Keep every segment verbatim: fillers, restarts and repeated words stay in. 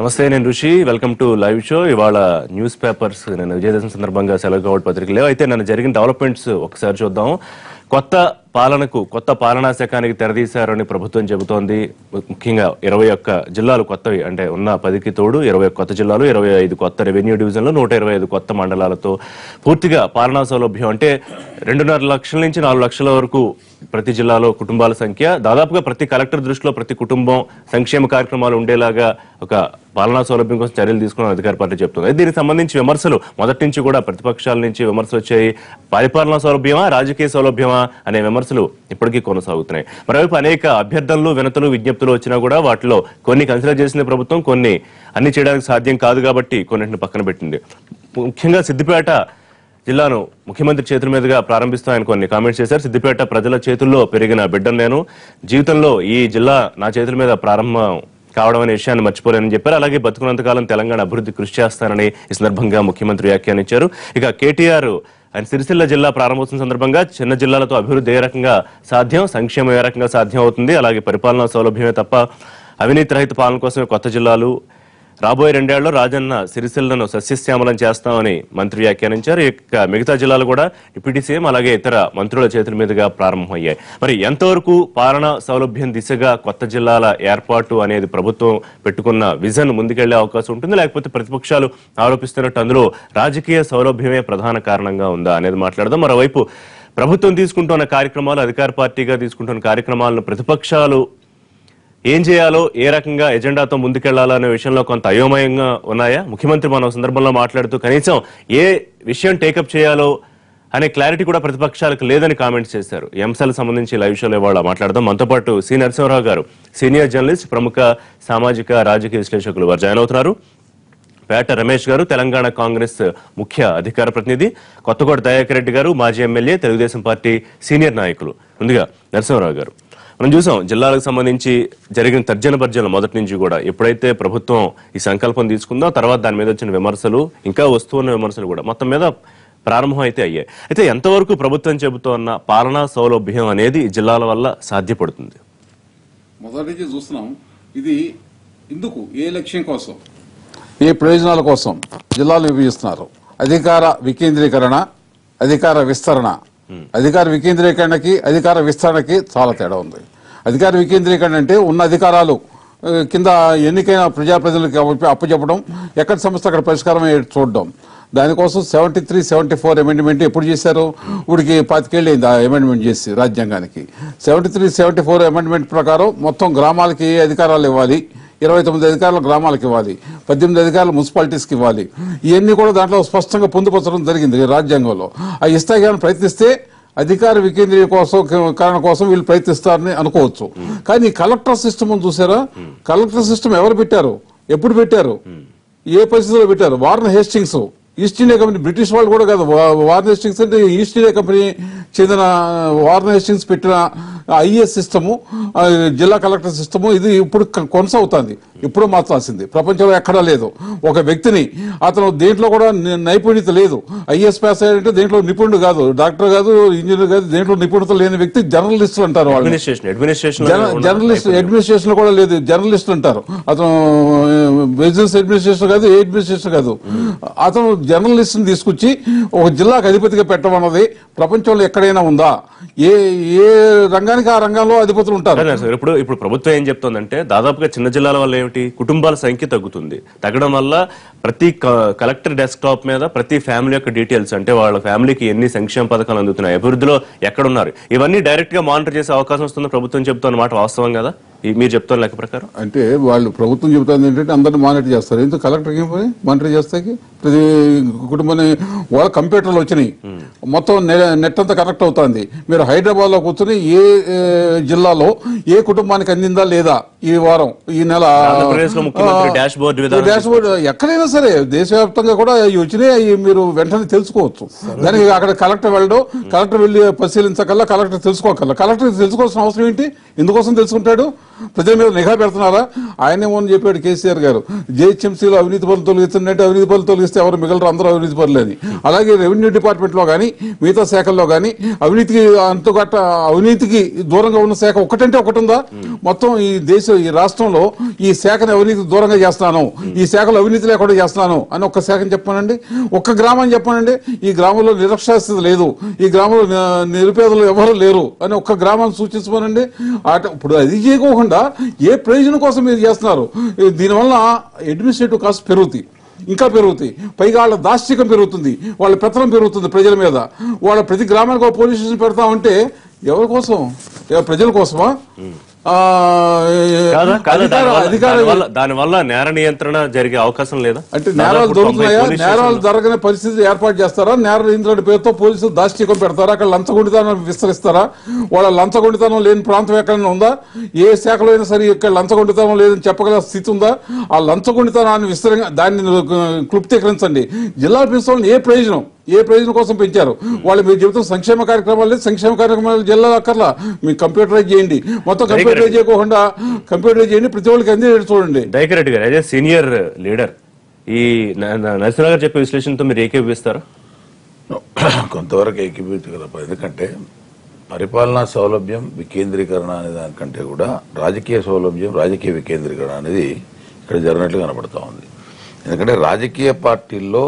నమస్తే, నేను Rishi. Welcome to live show. ఇవాళ న్యూస్ పేపర్స్ నేను విజయదశమి సందర్భంగా సెలవు కాబట్టి పత్రికలు అయితే నన్ను జరిగిన డెవలప్మెంట్స్ ఒకసారి చూద్దాం. కొత్త పాలనకు కొత్త పాలనా శకానికి తెరదీశారని ప్రభుత్వం చెబుతోంది. ముఖ్యంగా ఇరవై ఒక్క జిల్లాలు కొత్తవి, అంటే ఉన్న పదికి తోడు ఇరవై కొత్త జిల్లాలు, ఇరవై ఐదు కొత్త రెవెన్యూ డివిజన్లు, నూట ఇరవై ఐదు కొత్త మండలాలతో పూర్తిగా పాలనా సౌలభ్యం. అంటే రెండున్నర లక్షల నుంచి నాలుగు లక్షల వరకు ప్రతి జిల్లాలో కుటుంబాల సంఖ్య, దాదాపుగా ప్రతి కలెక్టర్ దృష్టిలో ప్రతి కుటుంబం సంక్షేమ కార్యక్రమాలు ఉండేలాగా ఒక పాలనా సౌలభ్యం కోసం చర్యలు తీసుకున్న అధికార పార్టీ చెప్తుంది. దీనికి సంబంధించి విమర్శలు మొదటి నుంచి కూడా ప్రతిపక్షాల నుంచి విమర్శలు వచ్చాయి. పరిపాలనా సౌలభ్యమా రాజకీయ సౌలభ్యమా అనే విమర్శలు ఇప్పటికీ కొనసాగుతున్నాయి. మరోవైపు అనేక అభ్యర్థనలు, వినతులు, విజ్ఞప్తులు వచ్చినా కూడా వాటిలో కొన్ని కన్సిడర్ చేసిన ప్రభుత్వం, కొన్ని అన్ని చేయడానికి సాధ్యం కాదు కాబట్టి కొన్నింటిని పక్కన పెట్టింది. ముఖ్యంగా సిద్దిపేట జిల్లాను ముఖ్యమంత్రి చేతుల మీదుగా ప్రారంభిస్తామని కొన్ని కామెంట్స్ చేశారు. సిద్దిపేట ప్రజల చేతుల్లో పెరిగిన బిడ్డను నేను, జీవితంలో ఈ జిల్లా నా చేతుల మీద ప్రారంభం కావడం అనే విషయాన్ని మర్చిపోలేనని చెప్పారు. అలాగే బతుకున్నంతకాలం తెలంగాణ అభివృద్ధి కృషి చేస్తానని ఈ సందర్భంగా ముఖ్యమంత్రి వ్యాఖ్యానించారు. ఇక కేటీఆర్ ఆయన సిరిసిల్ల జిల్లా ప్రారంభోత్సవం సందర్భంగా చిన్న జిల్లాలతో అభివృద్ధి ఏ రకంగా సాధ్యం, సంక్షేమం ఏ రకంగా సాధ్యం అవుతుంది, అలాగే పరిపాలనా సౌలభ్యమే తప్ప అవినీతి రహిత పాలన కోసమే కొత్త జిల్లాలు, రాబోయే రెండేళ్లలో రాజన్న సిరిసిల్లను సస్యశ్యామలం చేస్తామని మంత్రి వ్యాఖ్యానించారు. ఇక మిగతా జిల్లాలు కూడా డిప్యూటీ సీఎం అలాగే ఇతర మంత్రుల చేతుల మీదుగా ప్రారంభమయ్యాయి. మరి ఎంతవరకు పాలనా సౌలభ్యం దిశగా కొత్త జిల్లాల ఏర్పాటు అనేది ప్రభుత్వం పెట్టుకున్న విజన్ ముందుకెళ్లే అవకాశం ఉంటుంది, లేకపోతే ప్రతిపక్షాలు ఆరోపిస్తున్నట్టు అందులో రాజకీయ సౌలభ్యమే ప్రధాన కారణంగా ఉందా అనేది మాట్లాడదాం. మరోవైపు ప్రభుత్వం తీసుకుంటున్న కార్యక్రమాలు, అధికార పార్టీగా తీసుకుంటున్న కార్యక్రమాలను ప్రతిపక్షాలు ఏం చేయాలో, ఏ రకంగా ఎజెండాతో ముందుకెళ్లాలో అనే విషయంలో కొంత అయోమయంగా ఉన్నాయా? ముఖ్యమంత్రి మన సందర్భంలో మాట్లాడుతూ కనీసం ఏ విషయం టేకప్ చేయాలో అనే క్లారిటీ కూడా ప్రతిపక్షాలకు లేదని కామెంట్స్ చేశారు. ఈ అంశాలకు సంబంధించి లైవ్ షోలో ఇవాళ మాట్లాడదాం. మనతో పాటు సి నరసింహరావు గారు, సీనియర్ జర్నలిస్ట్, ప్రముఖ సామాజిక రాజకీయ విశ్లేషకులు వారు జాయిన్ అవుతున్నారు. పేట రమేష్ గారు, తెలంగాణ కాంగ్రెస్ ముఖ్య అధికార ప్రతినిధి, కొత్తకోట దయాకర్ రెడ్డి గారు, మాజీ ఎమ్మెల్యే, తెలుగుదేశం పార్టీ సీనియర్ నాయకులు. ముందుగా నరసింహరావు గారు, మనం చూసాం జిల్లాలకు సంబంధించి జరిగిన తర్జన భర్జనలు మొదటి నుంచి కూడా. ఎప్పుడైతే ప్రభుత్వం ఈ సంకల్పం తీసుకుందో తర్వాత దాని మీద వచ్చిన విమర్శలు, ఇంకా వస్తున్న విమర్శలు కూడా మొత్తం మీద ప్రారంభం అయితే అయ్యాయి. అయితే ఎంతవరకు ప్రభుత్వం చెబుతోన్న పాలనా సౌలభ్యం అనేది జిల్లాల వల్ల సాధ్యపడుతుంది? మొదటి నుంచి చూస్తున్నాం. ఇది ఇందుకు ఏ లక్ష్యం కోసం, ఏ ప్రయోజనాల కోసం జిల్లాలు విభజిస్తున్నారు? అధికార వికేంద్రీకరణ, అధికార విస్తరణ. అధికార వికేంద్రీకరణకి అధికార విస్తరణకి చాలా తేడా ఉంది. అధికార వికేంద్రీకరణ అంటే ఉన్న అధికారాలు కింద ఎన్నికైన ప్రజాప్రతినిధులకి అప్పచెప్పడం, ఎక్కడ సమస్య అక్కడ పరిష్కారం చూడడం. దానికోసం seventy three seventy four amendment ఎప్పుడు చేశారు? ఇప్పటికి పాతికేళ్ళు అయింది ఆ అమెండ్మెంట్ చేసి రాజ్యాంగానికి. Seventy three seventy four amendment ప్రకారం మొత్తం గ్రామాలకి ఏ అధికారాలు ఇవ్వాలి, ఇరవై తొమ్మిది అధికారులు గ్రామాలకు ఇవ్వాలి, పద్దెనిమిది అధికారులు మున్సిపాలిటీస్కి ఇవ్వాలి. ఇవన్నీ కూడా దాంట్లో స్పష్టంగా పొందుపరచడం జరిగింది రాజ్యాంగంలో. ఆ ఇస్తాయి కానీ ప్రయత్నిస్తే అధికార వికేంద్రీయ కోసం కారణ కోసం వీళ్ళు ప్రయత్నిస్తారని అనుకోవచ్చు. కానీ కలెక్టర్ సిస్టమ్ చూసారా? కలెక్టర్ సిస్టమ్ ఎవరు పెట్టారు, ఎప్పుడు పెట్టారు, ఏ పరిస్థితుల్లో పెట్టారు? Warren Hastings, East India company, British వాళ్ళు కూడా కాదు. వార్న్ హేస్టింగ్స్ అంటే ఈస్ట్ ఇండియా కంపెనీ చెందిన వార్న్ హేస్టింగ్స్ పెట్టిన ఐఏఎస్ సిస్టము, జిల్లా కలెక్టర్ సిస్టము ఇది ఇప్పుడు కొనసాగుతుంది. ఇప్పుడు మార్చాల్సింది, ప్రపంచంలో ఎక్కడా లేదు. ఒక వ్యక్తిని అతను దేంట్లో కూడా నైపుణ్యత లేదు, ఐఏఎస్ పాస్ అయ్యాడంటే దేంట్లో నిపుణుడు కాదు, డాక్టర్ కాదు, ఇంజనీర్ కాదు, దేంట్లో నిపుణత లేని వ్యక్తి జర్నలిస్టులు అంటారు. వాళ్ళు జర్నలిస్ట్, అడ్మినిస్ట్రేషన్ కూడా లేదు, జర్నలిస్టులు అంటారు. అతను బిజినెస్ అడ్మినిస్ట్రేషన్ కాదు, ఏ అడ్మినిస్ట్రేషన్ కాదు. అతను జర్నలిస్ట్ ని తీసుకొచ్చి ఒక జిల్లాకు అధిపతిగా పెట్టమన్నది ప్రపంచంలో ఎక్కడైనా ఉందా? ఏ ఏ రంగానికి ఆ రంగంలో అధిపతులు ఉంటారు. ఇప్పుడు ఇప్పుడు ప్రభుత్వం ఏం చెప్తోందంటే దాదాపుగా చిన్న జిల్లాల వల్ల ఏమిటి, కుటుంబాల సంఖ్య తగ్గుతుంది. తగ్గడం వల్ల ప్రతి కలెక్టర్ డెస్క్ టాప్ మీద ప్రతి ఫ్యామిలీ యొక్క డీటెయిల్స్, అంటే వాళ్ళ ఫ్యామిలీకి ఎన్ని సంక్షేమ పథకాలు అందుతున్నాయి, అభివృద్ధిలో ఎక్కడున్నారు, ఇవన్నీ డైరెక్ట్ గా మానిటర్ చేసే అవకాశం వస్తుంది ప్రభుత్వం చెప్తున్న మాట వాస్తవం కదా? మీరు చెప్తున్న లెక్క ప్రకారం అంటే వాళ్ళు ప్రభుత్వం చెబుతుంది ఏంటంటే అందరినీ మానిటర్ చేస్తారు. ఎందుకు కలెక్టర్కి ఏం పని మానిటర్ చేస్తాకి? ప్రతి కుటుంబాన్ని వాళ్ళ కంప్యూటర్లు వచ్చినాయి, మొత్తం నెట్ అంతా కనెక్ట్ అవుతుంది. మీరు హైదరాబాద్ లో కూర్చొని ఏ జిల్లాలో ఏ కుటుంబానికి అందిందా లేదా ఈ వారం, ఈ నెల డాష్ బోర్డ్ ఎక్కడైనా సరే దేశవ్యాప్తంగా కూడా వచ్చినాయి, అవి మీరు వెంటనే తెలుసుకోవచ్చు. దానికి అక్కడ కలెక్టర్ వెళ్ళడం, కలెక్టర్ వెళ్ళి పరిశీలించకల్లా కలెక్టర్ తెలుసుకోకల్లా. కలెక్టర్ తెలుసుకోవాల్సిన అవసరం ఏంటి? ఎందుకోసం తెలుసుకుంటాడు? ప్రజల మీద నిఘా పెడుతున్నారా? ఆయనే మొన్న చెప్పాడు కేసీఆర్ గారు, జేహెచ్ఎంసీలో అవినీతి పనులు తొలగిస్తున్నట్టు అవినీతి పనులు తొలగిస్తే ఎవరు మిగలరు, అందరూ అవినీతి పనులని. అలాగే రెవెన్యూ డిపార్ట్మెంట్ లో కానీ మిగతా శాఖల్లో కానీ అవినీతికి అంతగట్ట అవినీతికి దూరంగా ఉన్న శాఖ ఒకటంటే ఒకటి ఉందా? మొత్తం ఈ దేశం ఈ రాష్ట్రంలో ఈ శాఖను అవినీతికి దూరంగా చేస్తున్నాను, ఈ శాఖలో అవినీతి లేకుండా చేస్తున్నాను అని ఒక్క శాఖను చెప్పానండి, ఒక్క గ్రామాన్ని చెప్పానండి. ఈ గ్రామంలో నిరక్షరాస్యత లేదు, ఈ గ్రామంలో నిరుపేదలు ఎవరు లేరు అని ఒక్క గ్రామాన్ని సూచించమనండి. అట ఇప్పుడు అది చేయకోకుండా ఏ ప్రయోజనం కోసం మీరు చేస్తున్నారు? దీనివల్ల అడ్మినిస్ట్రేటివ్ కాస్ట్ పెరుగుతాయి, ఇంకా పెరుగుతాయి, పైగా వాళ్ళ దాష్టికం పెరుగుతుంది, వాళ్ళ పెత్తనం పెరుగుతుంది ప్రజల మీద. వాళ్ళ ప్రతి గ్రామానికి ఒక పోలీస్ స్టేషన్ పెడతా ఉంటే ఎవరి కోసం? ప్రజల కోసమా? దాని వల్ల నేర నియంత్రణ జరిగే అవకాశం లేదా? అంటే నేరాలు దొరుకుతున్నాయా? నేరాలు జరగని పరిస్థితి ఏర్పాటు చేస్తారా? నేర నియంత్రణ పేరుతో పోలీసులు దాష్టికం పెడతారా? అక్కడ లంచగొండితనం విస్తరిస్తారా? వాళ్ళ లంచగొండితనం లేని ప్రాంతం ఎక్కడైనా ఉందా? ఏ శాఖలో అయినా సరే ఇక్కడ లంచగొండితనం లేదని చెప్పగల స్థితి ఉందా? ఆ లంచగొండితనాన్ని విస్తరి దాన్ని క్లుప్తీకరించండి. జిల్లా ప్రిన్సిపల్ని ఏ ప్రయోజనం ఏ ప్రయోజనం కోసం పెంచారు? వాళ్ళు మీరు చెబుతున్న సంక్షేమ కార్యక్రమాలు లేదు, సంక్షేమ కార్యక్రమాలు జిల్లా అక్కర్లా, మీరు కంప్యూటరైజ్ చేయండి, మొత్తం కంప్యూటరైజ్ చేయకుండా కంప్యూటరైజ్ చేయండి, ప్రతి ఒక్కరికి అందేది చూడండి. దయాకర్ రెడ్డి గారు అదే సీనియర్ లీడర్, ఈ నరసింహ గారు చెప్పే విశ్లేషణతో మీరు ఏకీభవిస్తారా? కొంతవరకు ఏకీభవించగలరు. ఎందుకంటే పరిపాలనా సౌలభ్యం వికేంద్రీకరణ అనే దానికంటే కూడా రాజకీయ సౌలభ్యం రాజకీయ వికేంద్రీకరణ అనేది ఇక్కడ జరిగినట్లు కనబడతా ఉంది. ఎందుకంటే రాజకీయ పార్టీల్లో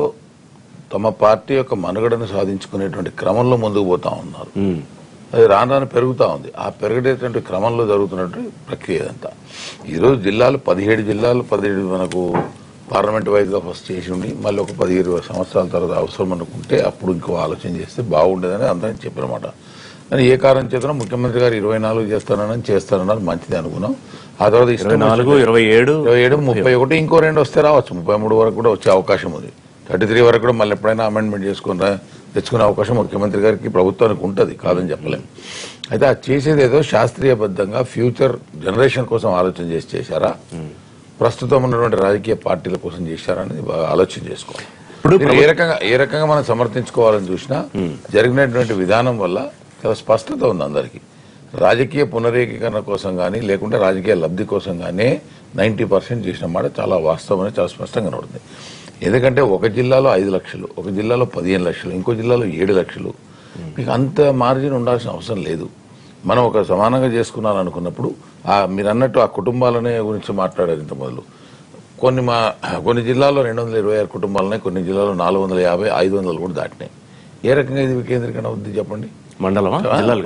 తమ పార్టీ యొక్క మనుగడను సాధించుకునేటువంటి క్రమంలో ముందుకు పోతా ఉన్నారు. అది రాను రాను పెరుగుతూ ఉంది. ఆ పెరిగేటువంటి క్రమంలో జరుగుతున్నటువంటి ప్రక్రియ అంతా. ఈరోజు జిల్లాలు పదిహేడు జిల్లాలు పదిహేడు మనకు పార్లమెంట్ వైజ్గా ఫస్ట్ చేసి ఉండి మళ్ళీ ఒక పదిహేడు సంవత్సరాల తర్వాత అవసరం అనుకుంటే అప్పుడు ఇంకో ఆలోచన చేస్తే బాగుండేదని అందరం చెప్పినమాట. కానీ ఏ కారణం చేతనో ముఖ్యమంత్రి గారు ఇరవై నాలుగు చేస్తానని చేస్తానన్నారు, మంచిది అనుకున్నాం. ఆ తర్వాత ఇరవై నాలుగు ఇరవై ఏడు ఇరవై ఏడు ముప్పై ఒకటి ఇంకో రెండు వస్తే రావచ్చు, ముప్పై మూడు వరకు కూడా వచ్చే అవకాశం ఉంది. థర్టీ త్రీ వరకు కూడా మళ్ళీ ఎప్పుడైనా అమెండ్మెంట్ చేసుకుని తెచ్చుకునే అవకాశం ముఖ్యమంత్రి గారికి ప్రభుత్వానికి ఉంటుంది, కాదని చెప్పలేము. అయితే అది చేసేది ఏదో శాస్త్రీయబద్ధంగా ఫ్యూచర్ జనరేషన్ కోసం ఆలోచన చేసి చేశారా, ప్రస్తుతం ఉన్నటువంటి రాజకీయ పార్టీల కోసం చేశారా అనేది బాగా ఆలోచన చేసుకోవాలి. ఇప్పుడు ఏ రకంగా ఏ రకంగా మనం సమర్థించుకోవాలని చూసినా జరిగినటువంటి విధానం వల్ల చాలా స్పష్టత ఉంది అందరికీ. రాజకీయ పునరేకీకరణ కోసం కానీ లేకుంటే రాజకీయ లబ్ధి కోసం కానీ నైంటీ పర్సెంట్ చేసిన మాట చాలా వాస్తవం, చాలా స్పష్టంగా కనబడుతుంది. ఎందుకంటే ఒక జిల్లాలో ఐదు లక్షలు, ఒక జిల్లాలో పదిహేను లక్షలు, ఇంకో జిల్లాలో ఏడు లక్షలు, మీకు అంత మార్జిన్ ఉండాల్సిన అవసరం లేదు. మనం ఒక సమానంగా చేసుకున్నారనుకున్నప్పుడు ఆ మీరు అన్నట్టు ఆ కుటుంబాలనే గురించి మాట్లాడారు ఇంత మొదలు. కొన్ని మా కొన్ని జిల్లాల్లో రెండు వందల ఇరవై ఆరు కుటుంబాలనే, కొన్ని జిల్లాలో నాలుగు వందల యాభై ఐదు వందలు కూడా దాటినాయి. ఏ రకంగా ఇది వికేంద్రీకరణ అవుద్ది చెప్పండి? మండలమా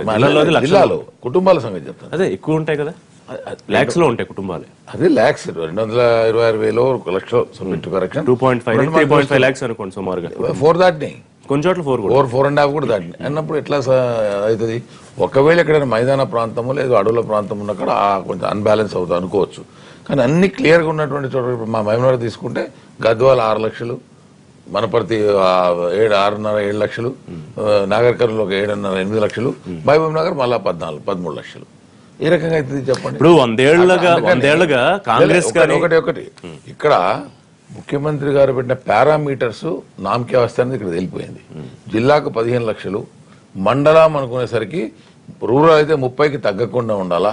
జిల్లాలో కుటుంబాల సంగతి చెప్తాను. అదే ఎక్కువ ఉంటాయి కదా, లాక్స్ లో ఉంటాయి కుటుంబాలు. అదే లాక్స్ రెండు వందల ఇరవై ఆరు వేలు ఒక lakh correction two point five three point five lakhs అనుకోండి సుమారుగా. ఫోర్ దాటినాయి, కొన్ని చోట్ల four four four and half కూడా దాటినాయి అన్నప్పుడు ఎట్లా అవుతుంది? ఒకవేళ ఎక్కడైనా మైదాన ప్రాంతము లేదా అడవుల ప్రాంతం ఉన్న కాడ కొంచెం అన్బ్యాలెన్స్ అవుతుంది అనుకోవచ్చు. కానీ అన్ని క్లియర్గా ఉన్నటువంటి చోట ఇప్పుడు మా మహబూబ్నగర్ తీసుకుంటే గద్వాల ఆరు లక్షలు, వనపర్తి ఏడు ఆరున్నర ఏడు లక్షలు, నాగర్ కర్నూలు ఒక ఏడున్నర ఎనిమిది లక్షలు, మహబూబ్నగర్ మళ్ళా పద్నాలుగు పదమూడు లక్షలు. ఏ రకంగా అవుతుంది చెప్పండి? ఇప్పుడు వందేళ్లుగా వందేళ్లుగా కాంగ్రెస్ ఒకటి ఒకటి ఇక్కడ ముఖ్యమంత్రి గారు పెట్టిన పారామీటర్స్ నామకే వస్తే అనేది ఇక్కడ తెలిపోయింది. జిల్లాకు పదిహేను లక్షలు, మండలం అనుకునేసరికి రూరల్ అయితే ముప్పైకి తగ్గకుండా ఉండాలా,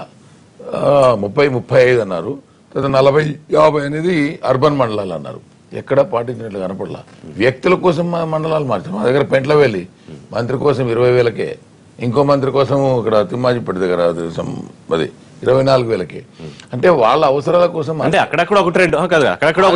ముప్పై ముప్పై ఐదు అన్నారు, తర్వాత నలభై యాభై అనేది అర్బన్ మండలాలు అన్నారు. ఎక్కడ పాటించినట్లు కనపడలా. వ్యక్తుల కోసం మండలాలు మార్చారు. మా దగ్గర పెంట్ల వెళ్ళి మంత్రి కోసం ఇరవై వేలకే, ఇంకో మంత్రి కోసం ఇక్కడ తిమ్మాజిపేట దగ్గర అది ఇరవై నాలుగు వేలకి. అంటే వాళ్ళ అవసరాల కోసం అంటే అక్కడక్కడ ఒక ట్రెండ్ కదా,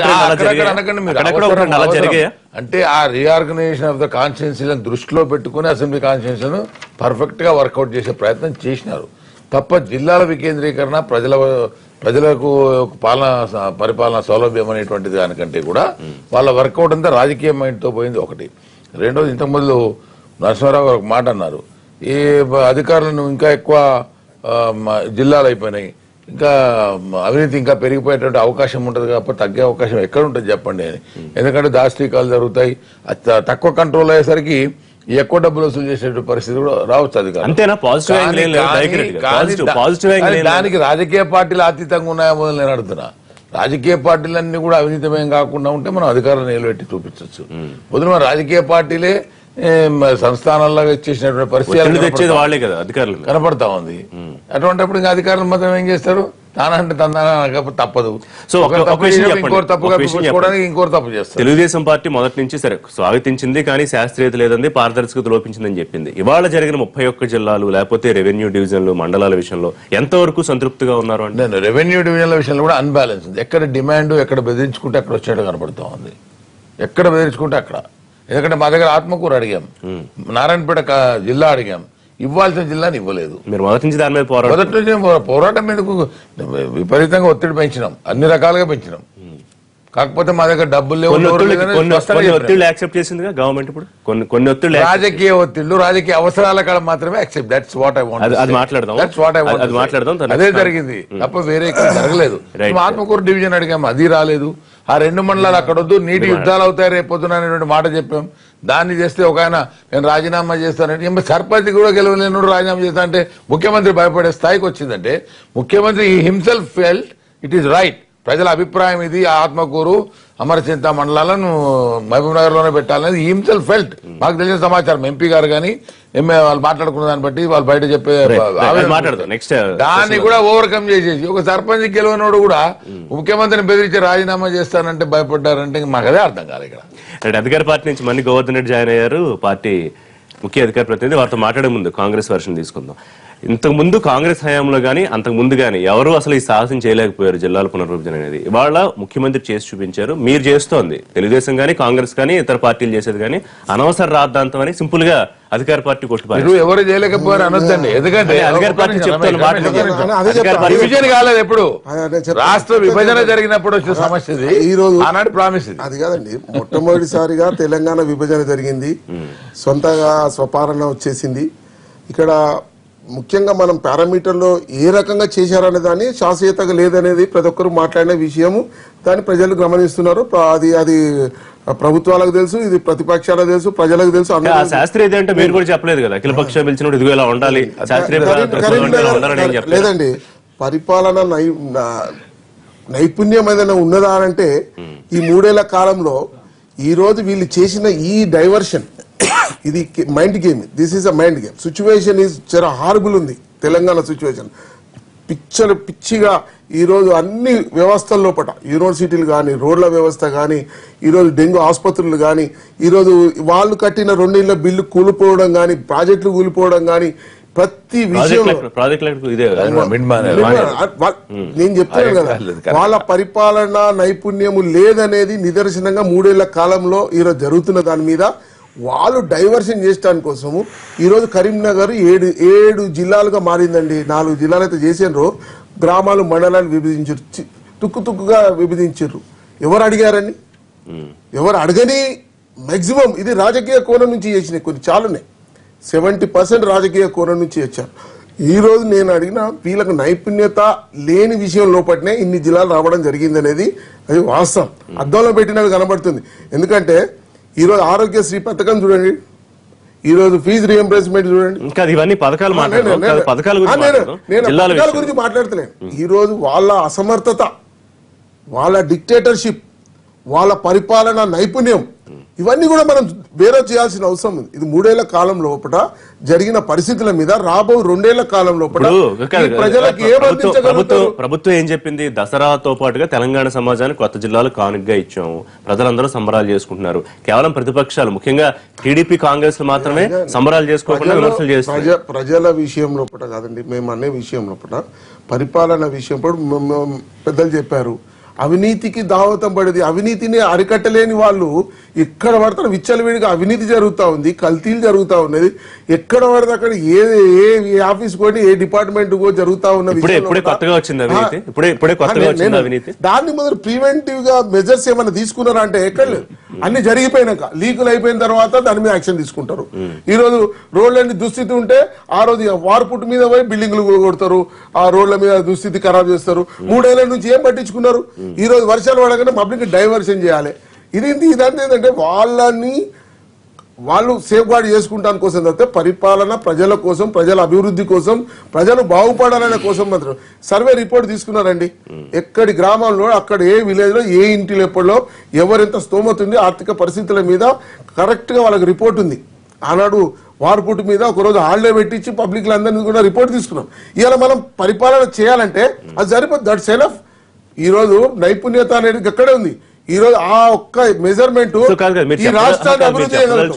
అనకండి మీరు. అంటే ఆ రీఆర్గనైజేషన్ ఆఫ్ ద కాన్స్టిట్యున్సీలను దృష్టిలో పెట్టుకుని అసెంబ్లీ కాన్స్టిట్యున్సీలను పర్ఫెక్ట్ గా వర్కౌట్ చేసే ప్రయత్నం చేసినారు తప్ప జిల్లాల వికేంద్రీకరణ ప్రజల ప్రజలకు పాలన పరిపాలన సౌలభ్యం అనేటువంటిది దానికంటే కూడా వాళ్ళ వర్కౌట్ అంతా రాజకీయ మైండ్ తో పోయింది ఒకటి. రెండోది, ఇంతకుముందు నరసింహారావు గారు ఒక మాట అన్నారు, ఈ అధికారులను ఇంకా ఎక్కువ జిల్లాలు అయిపోయినాయి, ఇంకా అవినీతి ఇంకా పెరిగిపోయేటువంటి అవకాశం ఉంటుంది కాబట్టి తగ్గే అవకాశం ఎక్కడ ఉంటుంది చెప్పండి అని. ఎందుకంటే దాష్టీకాలు జరుగుతాయి, తక్కువ కంట్రోల్ అయ్యేసరికి ఎక్కువ డబ్బులు వసూలు చేసే పరిస్థితి కూడా రావచ్చు. అది దానికి రాజకీయ పార్టీలు అతీతంగా ఉన్నాయో నేను అడుగుతున్నా. రాజకీయ పార్టీలన్నీ కూడా అవినీతమయం కాకుండా ఉంటే మనం అధికారులను నిలబెట్టి చూపించవచ్చు. పొద్దున మన రాజకీయ పార్టీలే సంస్థానాల్లో ఇచ్చేసినటువంటి పరిస్థితి కనపడతా ఉంది. అటువంటిప్పుడు ఇంకా అధికారులు మాత్రం ఏం చేస్తారు? నానంటే తందాన తప్పదు. సో ఒకరు తప్పు చేసినప్పుడు ఇంకోరు తప్పు కప్పించుకోవడానికి ఇంకోరు తప్పు చేస్తారు. తెలుగుదేశం పార్టీ మొదటి నుంచి సరే స్వాగతించింది, కానీ శాస్త్రీయత లేదండి, పారదర్శకత లోపించిందని చెప్పింది. ఇవాళ జరిగిన ముప్పై ఒక్క జిల్లాలు లేకపోతే రెవెన్యూ డివిజన్లు మండలాల విషయంలో ఎంతవరకు సంతృప్తిగా ఉన్నారు అంటే? నేను రెవెన్యూ డివిజన్ల విషయంలో కూడా అన్బ్యాలెన్స్ ఉంది. ఎక్కడ డిమాండ్ ఎక్కడ బెదిరించుకుంటే అక్కడ వచ్చేట్టు కనబడుతూ ఉంది. ఎక్కడ బెదిరించుకుంటే అక్కడ. ఎందుకంటే మా దగ్గర ఆత్మకూరు అడిగాం, నారాయణపేట జిల్లా అడిగాం, ఇవ్వాల్సిన జిల్లాని ఇవ్వలేదు. మీరు మొదటి నుంచి దాని మీద పోరాటం మొదటి నుంచి పోరాటం మీదకు విపరీతంగా ఒత్తిడి పెంచినాం, అన్ని రకాలుగా పెంచినాం. కాకపోతే మా దగ్గర డబ్బులు లేవు. ఒత్తిళ్లు యాక్సెప్ట్ చేసిందిగా గవర్నమెంట్ ఇప్పుడు కొన్ని కొన్ని ఒత్తిళ్లు, రాజకీయ ఒత్తిళ్లు, రాజకీయ అవసరాల కాడ మాత్రమే accept. That's what I want. అది మాట్లాడదాం, దట్స్ వాట్ ఐ వాంట్. అది మాట్లాడదాం. అదే జరిగింది తప్ప వేరే ఇక్కడ జరగలేదు. ఆత్మకూరు డివిజన్ అడిగాం, అది రాలేదు. ఆ రెండు మండలాలు అక్కడ వద్దు, నీటి యుద్ధాలు అవుతాయి రేపు పొద్దున అనేటువంటి మాట చెప్పాం. దాన్ని చేస్తే ఒక ఆయన నేను రాజీనామా చేస్తానంటే సర్పంచ్ కూడా గెలవలేను రాజీనామా చేస్తా అంటే ముఖ్యమంత్రి భయపడే స్థాయికి వచ్చిందంటే ముఖ్యమంత్రి himself felt it is right. ప్రజల అభిప్రాయం ఇది, ఆత్మకూరు అమరచింత మండలాలను మహబూబ్ నగర్ లోనే పెట్టాలనేది హిమ్సెల్ఫ్ ఫెల్ట్. మాకు తెలిసిన సమాచారం ఎంపీ గారు కానీ ఎంఏ వాళ్ళు మాట్లాడుకున్న దాన్ని బట్టి వాళ్ళు బయట చెప్పే దాన్ని కూడా ఓవర్కమ్ చేసేసి ఒక సర్పంచ్ గెలవనోడు కూడా ముఖ్యమంత్రిని బెదిరించి రాజీనామా చేస్తానంటే భయపడ్డారంటే మాకు అదే అర్థం కాదు. ఇక్కడ అధికార పార్టీ నుంచి మన్ని గోవర్ధన్ రెడ్డి జాయిన్ అయ్యారు, పార్టీ ముఖ్య అధికార ప్రతినిధి. వారితో మాట్లాడే ముందు కాంగ్రెస్ వర్షన్ తీసుకుందాం. ఇంతకు ముందు కాంగ్రెస్ హయాంలో గానీ అంతకు ముందు గానీ ఎవరు అసలు ఈ సాహసం చేయలేకపోయారు జిల్లాల పునర్విభజన అనేది. ఇవాళ ముఖ్యమంత్రి చేసి చూపించారు. మీరు చేస్తోంది తెలుగుదేశం గానీ కాంగ్రెస్ కానీ ఇతర పార్టీలు చేసేది కానీ అనవసర రాద్ధాంతం అని సింపుల్ గా అధికార పార్టీ కొట్టుపారు. ఎవరు చేయలేకపోయారు అనొద్దండి. ఎందుకంటే అధికార పార్టీ చెప్తున్న విభజన కాలేదు. ఎప్పుడు రాష్ట్ర విభజన జరిగినప్పుడు వచ్చిన సమస్య ఈ రోజు ఆనాడు ప్రామిస్ అది కాదండి. మొట్టమొదటిసారిగా తెలంగాణ విభజన జరిగింది, సొంతగా స్వపాలన వచ్చేసింది. ఇక్కడ ముఖ్యంగా మనం పారామీటర్లో ఏ రకంగా చేశారనే దాన్ని శాస్త్రీయతగా లేదనేది ప్రతి ఒక్కరు మాట్లాడిన విషయము. దాన్ని ప్రజలు గమనిస్తున్నారు. అది అది ప్రభుత్వాలకు తెలుసు, ఇది ప్రతిపక్షాలకు తెలుసు, ప్రజలకు తెలుసు. శాస్త్రీయత అంటే మీరు కూడా చెప్పలేదు కదా, అఖిల పక్షం పిలిచినప్పుడు ఇదిగో ఇలా ఉండాలి. లేదండి, పరిపాలన నై నైపుణ్యం ఏదైనా ఉన్నదా అంటే ఈ మూడేళ్ల కాలంలో ఈ రోజు వీళ్ళు చేసిన ఈ డైవర్షన్ ఇది mind game. This is a mind game. Situation is చాలా హార్బుల్ ఉంది తెలంగాణ సిచ్యువేషన్. పిచ్చలు పిచ్చిగా ఈరోజు అన్ని వ్యవస్థల లోపల యూనివర్సిటీలు కానీ, రోడ్ల వ్యవస్థ కానీ, ఈరోజు డెంగ్యూ ఆసుపత్రులు కానీ, ఈరోజు వాళ్ళు కట్టిన రెండేళ్ల బిల్లు కూలిపోవడం కానీ, ప్రాజెక్టులు కూలిపోవడం కానీ, ప్రతి విషయంలో నేను చెప్తాను కదా, వాళ్ళ పరిపాలన నైపుణ్యము లేదనేది నిదర్శనంగా మూడేళ్ల కాలంలో ఈరోజు జరుగుతున్న దాని మీద వాళ్ళు డైవర్షన్ చేయడానికి కోసము ఈరోజు కరీంనగర్ ఏడు ఏడు జిల్లాలుగా మారిందండి. నాలుగు జిల్లాలు అయితే చేసినారు, గ్రామాలు మండలాలు విభజించారు, తుక్కు తుక్కుగా విభజించారు. ఎవరు అడిగారని? ఎవరు అడగని మాక్సిమం ఇది రాజకీయ కోణం నుంచి చేసినాయి. కొన్ని చాలున్నాయి, సెవెంటీ పర్సెంట్ రాజకీయ కోణం నుంచి వచ్చారు. ఈ రోజు నేను అడిగిన వీళ్ళకు నైపుణ్యత లేని విషయం లోపలనే ఇన్ని జిల్లాలు రావడం జరిగింది అనేది అది వాస్తవం. అద్దంలో పెట్టినట్టు కనబడుతుంది. ఎందుకంటే ఈరోజు ఆరోగ్యశ్రీ పథకం చూడండి, ఈరోజు ఫీజు రియంబర్స్మెంట్ చూడండి. ఇవన్నీ పథకాలు నేను పథకాల గురించి మాట్లాడతలేను. ఈ రోజు వాళ్ళ అసమర్థత, వాళ్ళ డిక్టేటర్షిప్, వాళ్ళ పరిపాలన నైపుణ్యం ఇవన్నీ కూడా మనం వేరే చేయాల్సిన అవసరం ఉంది. ఇది మూడేళ్ల కాలం లోపల జరిగిన పరిస్థితుల మీద రాబో రెండేళ్ల కాలం లోపల ప్రజలకు ప్రభుత్వం ఏం చెప్పింది? దసరాతో పాటుగా తెలంగాణ సమాజానికి కొత్త జిల్లాలు కానుకగా ఇచ్చాము, ప్రజలందరూ సంబరాలు చేసుకుంటున్నారు. కేవలం ప్రతిపక్షాలు ముఖ్యంగా టీడీపీ కాంగ్రెస్ మాత్రమే సంబరాలు చేసుకోకుండా విమర్శలు చేస్తారు. ప్రజల విషయం లోపల కాదండి, మేము అనే విషయం లోపల పరిపాలన విషయం పెద్దలు చెప్పారు. అవినీతికి దావతం పడేది, అవినీతిని అరికట్టలేని వాళ్ళు ఎక్కడ పడతారు విచ్చలవిడిగా అవినీతి జరుగుతూ ఉంది, కల్తీలు జరుగుతూ ఉన్నది. ఎక్కడ పడితే అక్కడ ఏ ఏ ఆఫీస్ కూడా ఏ డిపార్ట్మెంట్ కూడా జరుగుతూ ఉన్నది. దాన్ని మొదలు ప్రివెంటివ్ గా మెజర్స్ ఏమైనా తీసుకున్నారా అంటే ఎక్కడ లేదు. అన్ని జరిగిపోయినాక లీకులు అయిపోయిన తర్వాత దాని మీద యాక్షన్ తీసుకుంటారు. ఈ రోజు రోడ్లన్నీ దుస్థితి ఉంటే ఆ రోజు వార్పుట్ మీద పోయి బిల్డింగ్లు కొడతారు, ఆ రోడ్ల మీద దుస్థితి ఖరాబ్ చేస్తారు. మూడేళ్ల నుంచి ఏం పట్టించుకున్నారు? ఈ రోజు వర్షాలు పడగానే పబ్లిక్ డైవర్షన్ చేయాలి. ఇది ఇదంతా ఏంటంటే వాళ్ళని వాళ్ళు సేఫ్ గార్డ్ చేసుకుంటాని కోసం తప్పితే పరిపాలన ప్రజల కోసం, ప్రజల అభివృద్ధి కోసం, ప్రజలు బాగుపడాలనే కోసం మాత్రం సర్వే రిపోర్ట్ తీసుకున్నారండి. ఎక్కడి గ్రామంలో అక్కడ ఏ విలేజ్ లో ఏ ఇంటి లేపల్లో ఎవరెంత స్తోమత ఉంది, ఆర్థిక పరిస్థితుల మీద కరెక్ట్ గా వాళ్ళకి రిపోర్ట్ ఉంది. ఆనాడు వార్పుట్ మీద ఒకరోజు హాలిడే పెట్టించి పబ్లిక్ అందరినీ కూడా రిపోర్ట్ తీసుకున్నాం. ఇవాళ మనం పరిపాలన చేయాలంటే అది సరిపోతుంది. That's enough. ఈ రోజు నైపుణ్యత అనేది ఎక్కడే ఉంది. ఈ రోజు ఆ ఒక్క మెజర్మెంట్ ఈ రాష్ట్రాన్ని అభివృద్ధి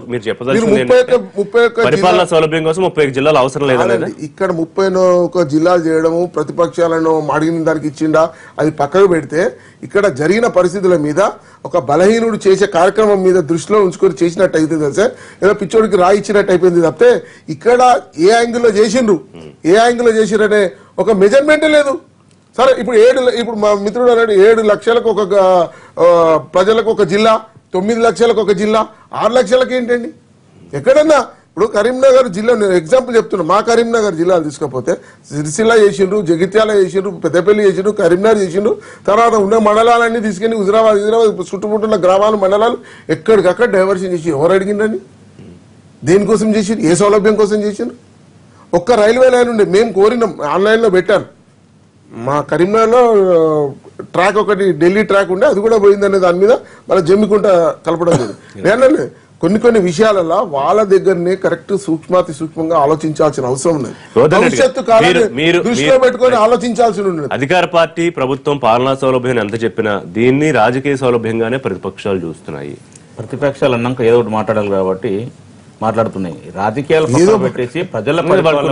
పరిపాలన సౌలభ్యం కోసం ముప్పై జిల్లాలు అవసరం లేదండి. ఇక్కడ ముప్పై ఒక జిల్లాలు చేయడము ప్రతిపక్షాలను అడిగిన దానికి ఇచ్చిండా అది పక్కకు పెడితే ఇక్కడ జరిగిన పరిస్థితుల మీద ఒక బలహీనుడు చేసే కార్యక్రమం మీద దృష్టిలో ఉంచుకొని చేసినట్టు అయితే తెలుసా, ఏదో పిచ్చోడికి రాయి ఇచ్చినట్టు అయిపోయింది తప్పితే ఇక్కడ ఏ యాంగిల్లో చేసిండ్రు ఏ యాంగిల్లో చేసిండ్రనే ఒక మెజర్మెంటే లేదు. సరే ఇప్పుడు ఏడు ఇప్పుడు మా మిత్రుడు అన్నాడు ఏడు లక్షలకు ఒక ప్రజలకు ఒక జిల్లా, తొమ్మిది లక్షలకు ఒక జిల్లా, ఆరు లక్షలకు ఏంటండి ఎక్కడన్నా. ఇప్పుడు కరీంనగర్ జిల్లా నేను ఎగ్జాంపుల్ చెప్తున్నా. మా కరీంనగర్ జిల్లాలు తీసుకపోతే సిరిసిల్ల చేసిండ్రు, జగిత్యాల చేసిండ్రు, పెద్దపల్లి చేసిండ్రు, కరీంనగర్ చేసిండ్రు. తర్వాత ఉన్న మండలాలన్నీ తీసుకెళ్లి హుజరాబాద్ హుజరాబాద్ చుట్టుముట్టున్న గ్రామాలు మండలాలు ఎక్కడికక్కడ డైవర్షన్ చేసి ఎవరు అడిగిండ్రని దేనికోసం చేసిండ్రు, ఏ సౌలభ్యం కోసం చేసిండ్రు. ఒక్క రైల్వే లైన్ ఉండే మేము కోరినాం, ఆన్లైన్లో పెట్టాను. మా కరీంనగర్లో ట్రాక్ ఒకటి ఢిల్లీ ట్రాక్ ఉండే అది కూడా పోయిందనే దాని మీద మళ్ళీ జమ్మికుంట కలపడం లేదు. నేను కొన్ని కొన్ని విషయాలలో వాళ్ళ దగ్గరనే కరెక్ట్ సూక్ష్మాతి సూక్ష్మంగా ఆలోచించాల్సిన అవసరం ఉన్నది. భవిష్యత్తు కాలాన్ని దృష్టిలో పెట్టుకొని ఆలోచించాల్సి ఉన్నది. అధికార పార్టీ ప్రభుత్వం పాలనా సౌలభ్యం ఎంత చెప్పినా దీన్ని రాజకీయ సౌలభ్యంగానే ప్రతిపక్షాలు చూస్తున్నాయి. ప్రతిపక్షాలు అన్నాక ఏదో ఒకటి మాట్లాడాలి కాబట్టి మాట్లాడుతున్నాయి. రాజకీయాలు పెట్టేసి ప్రజల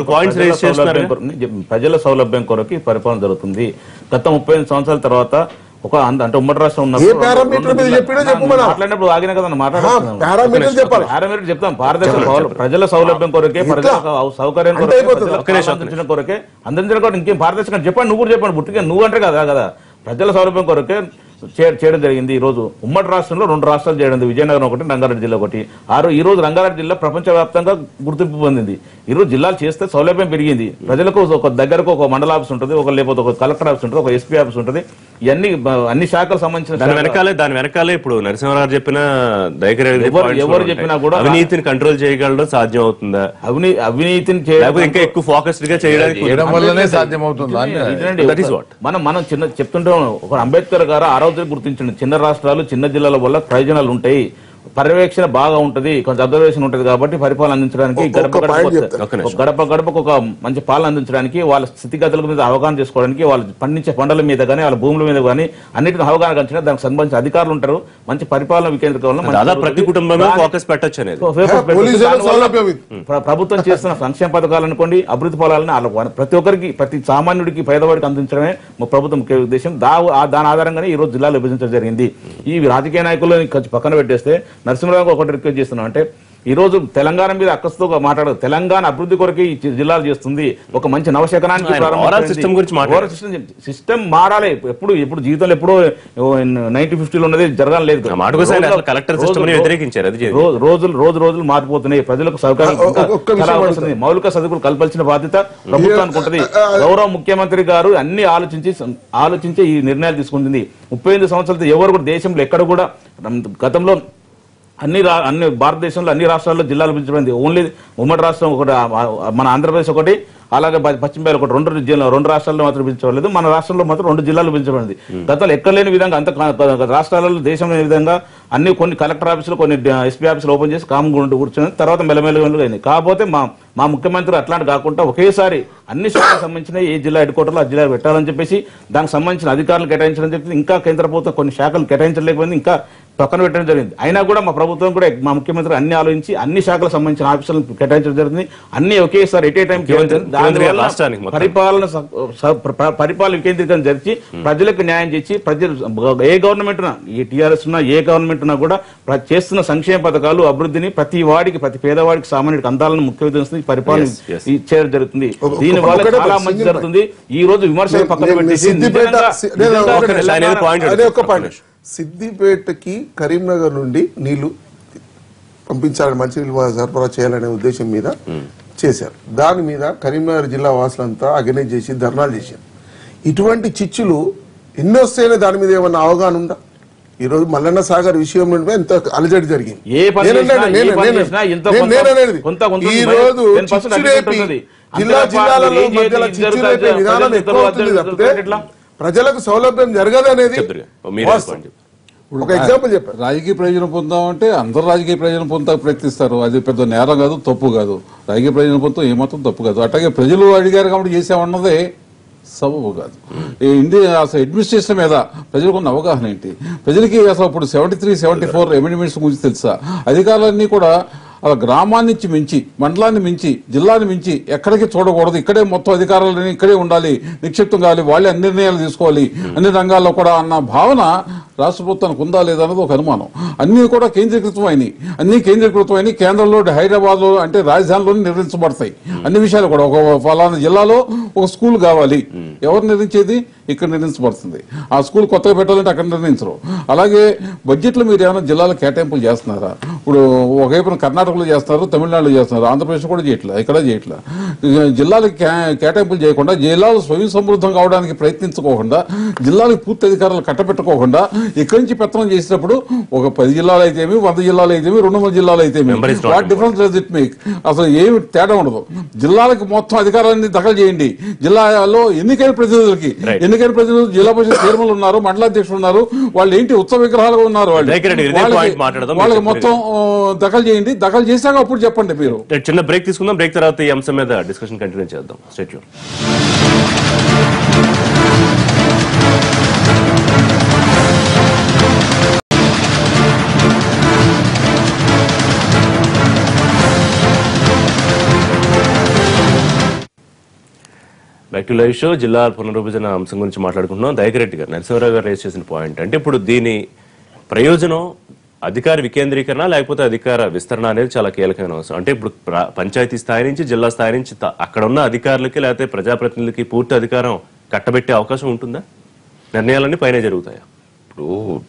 ప్రజల సౌలభ్యం కొరకు పరిపాలన జరుగుతుంది. గత ముప్పై ఐదు సంవత్సరాల తర్వాత ఒక అంటే ఉమ్మడి రాష్ట్రం మాట్లాడినప్పుడు ఆగిన కదా మాట్లాడుతున్నాం చెప్తాం. పారదర్శక ప్రజల సౌలభ్యం కొరకే ప్రజల సౌకర్యం కొరకే కొరకే అందించడం ఇంకేం పారదర్శకంగా చెప్పండి. నువ్వు కూడా చెప్పండి బుట్టిగా నువ్వు అంటే కదా కదా ప్రజల సౌలభ్యం కొరకే చేయడం జరిగింది. ఈ రోజు ఉమ్మడి రాష్ట్రంలో రెండు రాష్ట్రాలు చేయడం, విజయనగరం ఒకటి, రంగారెడ్డి జిల్లా ఒకటి. ఆరు ఈ రోజు రంగారెడ్డి జిల్లా ప్రపంచవ్యాప్తంగా గుర్తింపు పొందింది. ఈ రోజు జిల్లాలు చేస్తే సౌలభ్యం పెరిగింది. ప్రజలకు ఒక దగ్గరకు ఒక మండల ఆఫీస్ ఉంటుంది, ఒక లేకపోతే ఒక కలెక్టర్ ఆఫీస్ ఉంటుంది, ఒక ఎస్పీ ఆఫీస్ ఉంటుంది. ఇవన్నీ అన్ని శాఖలకు సంబంధించిన దాని వెనకాలే దాని వెనకాలే ఇప్పుడు నరసింహారావు చెప్పిన ఎవరు చెప్పినా కూడా అవినీతిని కంట్రోల్ చేయగలడం సాధ్యం అవుతుందా? అవినీ అవినీతిని ఇంకా ఎక్కువ ఫోకస్డ్ గా చేయడానికి సాధ్యం అవుతుంది. మనం మనం చిన్న చెప్తుంటాం. ఒక అంబేద్కర్ గారు ఆ రోజు గుర్తించండి, చిన్న రాష్ట్రాలు చిన్న జిల్లాల వల్ల ప్రయోజనాలు ఉంటాయి, పర్యవేక్షణ బాగా ఉంటది, కొంచెం అబ్జర్వేషన్ ఉంటది కాబట్టి పరిపాలన అందించడానికి గడప గడప గడపకు ఒక మంచి పాలన అందించడానికి వాళ్ళ స్థితిగతుల మీద అవగాహన చేసుకోవడానికి వాళ్ళు పండించే పంటల మీద కానీ వాళ్ళ భూముల మీద కానీ అన్నిటిని అవగాహన కలిసిన దానికి సంబంధించిన అధికారులు ఉంటారు. మంచి పరిపాలన వికేంద్రీకరణ ప్రతి కుటుంబమే ఫోకస్ పెట్టొచ్చు అనేది. ప్రభుత్వం చేస్తున్న సంక్షేమ పథకాలు అనుకోండి, అభివృద్ధి ఫలాలను ప్రతి ఒక్కరికి ప్రతి సామాన్యుడికి పేదవాడికి అందించడమే ప్రభుత్వం ముఖ్య ఉద్దేశం. దాని ఆధారంగానే ఈ రోజు జిల్లాలు విభజించడం జరిగింది. ఈ రాజకీయ నాయకులు పక్కన పెట్టేస్తే నరసింహరావు ఒకటి రిక్వెస్ట్ చేస్తున్నాం. అంటే ఈ రోజు తెలంగాణ మీద అక్కస్తో మాట్లాడదు, తెలంగాణ అభివృద్ధి కొరకు ఈ జిల్లాలు చేస్తుంది. ఒక మంచి నవశకనానికి సిస్టమ్ మారాలి. ఎప్పుడు ఎప్పుడు జీవితంలో ఎప్పుడో నైన్టీన్ ఫిఫ్టీలో ఉన్నది జరగాలేదు. రోజులు రోజు రోజులు మారిపోతున్నాయి. ప్రజలకు సౌకర్యం మౌలిక సదుపాయాలు కల్పించిన బాధ్యత ప్రభుత్వానికి ఉంటుంది. గౌరవ ముఖ్యమంత్రి గారు అన్ని ఆలోచించి ఆలోచించి ఈ నిర్ణయాలు తీసుకుంటుంది. ముప్పై ఎనిమిది సంవత్సరాలతో ఎవరు కూడా దేశంలో ఎక్కడ కూడా గతంలో అన్ని అన్ని భారతదేశంలో అన్ని రాష్ట్రాల్లో జిల్లాలు పిలిచబడింది. ఓన్లీ ఉమ్మడి రాష్ట్రం ఒకటి, మన ఆంధ్రప్రదేశ్ ఒకటి, అలాగే పశ్చిమ బెంగాల్ ఒకటి, రెండు జిల్లా రెండు రాష్ట్రాల్లో మాత్రం పిలిచబడలేదు. మన రాష్ట్రంలో మాత్రం రెండు జిల్లాలు పిలిచబడింది. గతంలో ఎక్కడ లేని విధంగా అంత రాష్ట్రాలలో దేశం లేని విధంగా అన్ని కొన్ని కలెక్టర్ ఆఫీసులు కొన్ని ఎస్పీ ఆఫీసులు ఓపెన్ చేసి కామ్ కూర్చొని తర్వాత మెల్లమెల్లగా అయింది. కాకపోతే మా మా ముఖ్యమంత్రి అట్లాంటి కాకుండా ఒకేసారి అన్ని శాఖలకు సంబంధించిన ఏ జిల్లా హెడ్ క్వార్టర్లో ఆ జిల్లా పెట్టాలని చెప్పేసి దానికి సంబంధించిన అధికారులు కేటాయించడం చెప్పి ఇంకా కేంద్ర ప్రభుత్వం కొన్ని శాఖలు కేటాయించలేకపోయింది, ఇంకా పక్కన పెట్టడం జరిగింది. అయినా కూడా మా ప్రభుత్వం కూడా మా ముఖ్యమంత్రి అన్ని ఆలోచించి అన్ని శాఖలకు సంబంధించిన ఆఫీసులను కేటాయించడం జరిగింది. అన్ని ఒకేసారి ఎట్ ఏ టైం పరిపాలన పరిపాలన వికేంద్రీకరణ జరిచి ప్రజలకు న్యాయం చేసి ప్రజలు ఏ గవర్నమెంట్ ఉన్నా ఏ టీఆర్ఎస్ ఉన్నా ఏ గవర్నమెంట్ ఉన్నా కూడా చేస్తున్న సంక్షేమ పథకాలు అభివృద్ధిని ప్రతి వాడికి ప్రతి పేదవాడికి సామాన్యుడికి అందాలని ముఖ్య ఉద్దేశం పరిపాలన చేయడం జరుగుతుంది. దీని వల్ల చాలా మంచి జరుగుతుంది. ఈ రోజు విమర్శలు పక్కన పెట్టేసి సిద్దిపేటకి కరీంనగర్ నుండి నీళ్లు పంపించాలని మంచినీళ్ళు సరఫరా చేయాలనే ఉద్దేశం మీద చేశారు. దాని మీద కరీంనగర్ జిల్లా వాసులంతా అగెనెస్ట్ చేసి ధర్నాలు చేశారు. ఇటువంటి చిచ్చులు ఎన్నో వస్తాయనే దాని మీద ఏమన్నా అవగాహన ఉందా? ఈ రోజు మల్లన్న సాగర్ విషయం నుండి ఎంత అలజడి జరిగింది. ఈ రోజు జిల్లా జిల్లాలలో మధ్యలో చిచ్చు రేపే విధానం ఎక్కువ అవుతుంది తప్పితే ప్రజలకు సౌలభ్యం జరగదు అనేది ఒక ఎగ్జాంపుల్ చెప్పారు. రాజకీయ ప్రయోజనం పొందామంటే అందరూ రాజకీయ ప్రయోజనం పొందడానికి ప్రయత్నిస్తారు. అది పెద్ద నేరం కాదు, తప్పు కాదు. రాజకీయ ప్రయోజనం పొందడం ఏమాత్రం తప్పు కాదు. అట్లాగే ప్రజలు అడిగారు కాబట్టి చేసామన్నదే సబబు కాదు. ఇండియా అసలు అడ్మినిస్ట్రేషన్ మీద ప్రజలకు ఉన్న అవగాహన ఏంటి? ప్రజలకి అసలు ఇప్పుడు seventy three seventy four amendments గురించి తెలుసా? అధికారులన్నీ కూడా అలా గ్రామాన్ని మించి, మండలాన్ని మించి, జిల్లాని మించి ఎక్కడికి చూడకూడదు. ఇక్కడే మొత్తం అధికారులని ఇక్కడే ఉండాలి, నిక్షిప్తం కావాలి, వాళ్ళే అన్ని నిర్ణయాలు తీసుకోవాలి అన్ని రంగాల్లో కూడా అన్న భావన రాష్ట్ర ప్రభుత్వానికి ఉందా లేదా అన్నది ఒక అనుమానం. అన్ని కూడా కేంద్రీకృతమైనవి, అన్ని కేంద్రీకృతమైనవి కేంద్రంలో హైదరాబాద్ లో అంటే రాజధానిలోనే నిర్ణయించబడతాయి అన్ని విషయాలు కూడా. ఒక ఫలానా జిల్లాలో ఒక స్కూల్ కావాలి, ఎవరు నిర్ణయించేది? ఇక్కడ నిర్ణయించబడుతుంది. ఆ స్కూల్ కొత్తగా పెట్టాలంటే అక్కడ నిర్ణయించరు. అలాగే బడ్జెట్లో మీరు ఏమైనా జిల్లాల కేటాయింపులు చేస్తున్నారా? ఇప్పుడు ఒకవైపున కర్ణాటకలో చేస్తున్నారు, తమిళనాడులో చేస్తున్నారు, ఆంధ్రప్రదేశ్ కూడా చేయట్లా, ఇక్కడ చేయట్లా. జిల్లాలకు కేటాయింపులు చేయకుండా, జిల్లాలు స్వయం సమృద్ధం కావడానికి ప్రయత్నించుకోకుండా, జిల్లాలకు పూర్తి అధికారులు కట్టబెట్టుకోకుండా ఇక్కడి నుంచి పెత్తనం చేసినప్పుడు ఒక పది జిల్లాలు అయితేమి, వంద జిల్లాలు అయితేమి, రెండు వందల జిల్లాలు అయితేమి, what difference does it make? అసలు ఏమి తేడా ఉండదు. జిల్లాలకు మొత్తం అధికారాన్ని దఖలు చేయండి. జిల్లాలో ఎన్నికైన ప్రతినిధులకి ఎన్నికైన ప్రతినిధులు జిల్లా పరిషత్ చైర్మన్లు ఉన్నారు, మండలాధ్యక్షులు ఉన్నారు, వాళ్ళు ఏంటి ఉత్సవ విగ్రహాలుగా ఉన్నారు. వాళ్ళు వాళ్ళకి మొత్తం దఖలు చేయండి. దఖలు చేశాక అప్పుడు చెప్పండి. మీరు చిన్న బ్రేక్ తీసుకుందాం. బ్రేక్ తర్వాత ఈ అంశం మీద డిస్కషన్ కంటిన్యూ చేద్దాం. Stay tune. Back to live show. జిల్లా పునర్విభజన అంశం గురించి మాట్లాడుకుంటున్నాం. దయకరెడ్డి గారు, నరసింహరావు గారు రేస్ చేసిన పాయింట్ అంటే ఇప్పుడు దీని ప్రయోజనం అధికార వికేంద్రీకరణ లేకపోతే అధికార విస్తరణ అనేది చాలా కీలకమైన అవసరం. అంటే ఇప్పుడు పంచాయతీ స్థాయి నుంచి జిల్లా స్థాయి నుంచి అక్కడ ఉన్న అధికారులకి లేకపోతే ప్రజాప్రతినిధులకి పూర్తి అధికారం కట్టబెట్టే అవకాశం ఉంటుందా? నిర్ణయాలన్నీ పైన జరుగుతాయా? ఇప్పుడు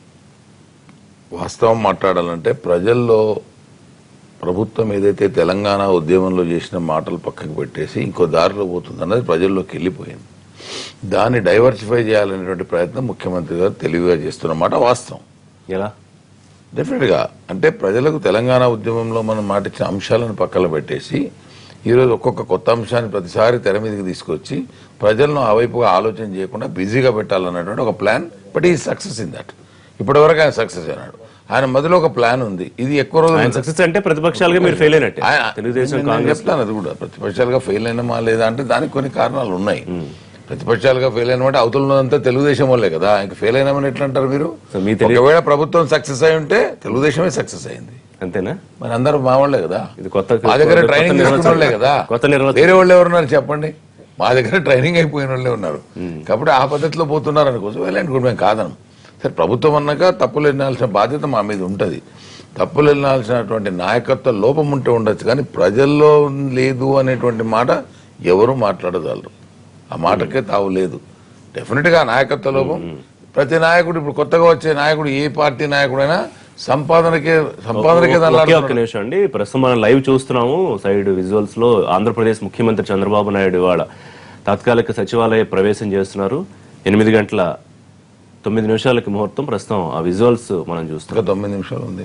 వాస్తవం మాట్లాడాలంటే ప్రజల్లో ప్రభుత్వం ఏదైతే తెలంగాణ ఉద్యమంలో చేసిన మాటలు పక్కకు పెట్టేసి ఇంకో దారిలో పోతుంది అన్నది ప్రజల్లోకి వెళ్ళిపోయింది. దాన్ని డైవర్సిఫై చేయాలనేటువంటి ప్రయత్నం ముఖ్యమంత్రి గారు తెలివిగా చేస్తున్నమాట వాస్తవం. ఎలా? డెఫినెట్ గా అంటే ప్రజలకు తెలంగాణ ఉద్యమంలో మనం మాటిచ్చిన అంశాలను పక్కన పెట్టేసి ఈరోజు ఒక్కొక్క కొత్త అంశాన్ని ప్రతిసారి తెర మీదకి తీసుకొచ్చి ప్రజలను ఆ వైపుగా ఆలోచన చేయకుండా బిజీగా పెట్టాలన్నటువంటి ఒక ప్లాన్. బట్ ఈ సక్సెస్ ఇన్ దట్. ఇప్పటి వరకు ఆయన సక్సెస్ అయినాడు. ఆయన మధ్యలో ఒక ప్లాన్ ఉంది. ఇది ఎక్కువ రోజులు సక్సెస్ అంటే ప్రతిపక్షాలుగా మీరు ఫెయిల్ అయినట్టే. తెలుగుదేశం కాంగ్రెస్ చెప్తాను అది కూడా ప్రతిపక్షాలుగా ఫెయిల్ అయినమా లేదా అంటే దానికి కొన్ని కారణాలు ఉన్నాయి. ప్రతిపక్షాలుగా ఫెయిల్ అయినమంటే అవతలంతా తెలుగుదేశం వాళ్ళే కదా. ఇంకా ఫెయిల్ అయినామని ఎట్లా అంటారు మీరు? ఒకవేళ ప్రభుత్వం సక్సెస్ అయి ఉంటే తెలుగుదేశమే సక్సెస్ అయింది అంతేనా? మరి అందరూ మా వాళ్లే కదా. ఇది కొత్త మా దగ్గర ట్రైనింగ్ తీసుకున్న వాళ్ళే కదా. వేరే వాళ్ళు ఎవరున్నారు చెప్పండి? మా దగ్గర ట్రైనింగ్ అయిపోయిన వాళ్ళే ఉన్నారు. కాబట్టి ఆ పద్ధతిలో పోతున్నారు అనుకోవచ్చు. వెళ్ళండి కూడా మేము కాదనం. సరే ప్రభుత్వం అన్నాక తప్పులు ఎన్నాల్సిన బాధ్యత మా మీద ఉంటుంది. తప్పులు ఎన్నాల్సినటువంటి నాయకత్వ లోపం ఉంటే ఉండొచ్చు, కానీ ప్రజల్లో లేదు అనేటువంటి మాట ఎవరు మాట్లాడగలరు. ఆ మాటకే తావు లేదు. డెఫినెట్ గా నాయకత్వ లోపం. ప్రతి నాయకుడు ఇప్పుడు కొత్తగా వచ్చే నాయకుడు ఏ పార్టీ నాయకుడైనా సంపాదనకే సంపాదనకే నిమిషం అండి. ప్రస్తుతం మనం లైవ్ చూస్తున్నాము సైడ్ విజువల్స్ లో ఆంధ్రప్రదేశ్ ముఖ్యమంత్రి చంద్రబాబు నాయుడు ఇవాళ తాత్కాలిక సచివాలయ ప్రవేశం చేస్తున్నారు. ఎనిమిది గంటల తొమ్మిది నిమిషాలకి ముహూర్తం. ప్రస్తుతం ఆ విజువల్స్ మనం చూస్తున్నాం. తొమ్మిది నిమిషాలు ఉంది.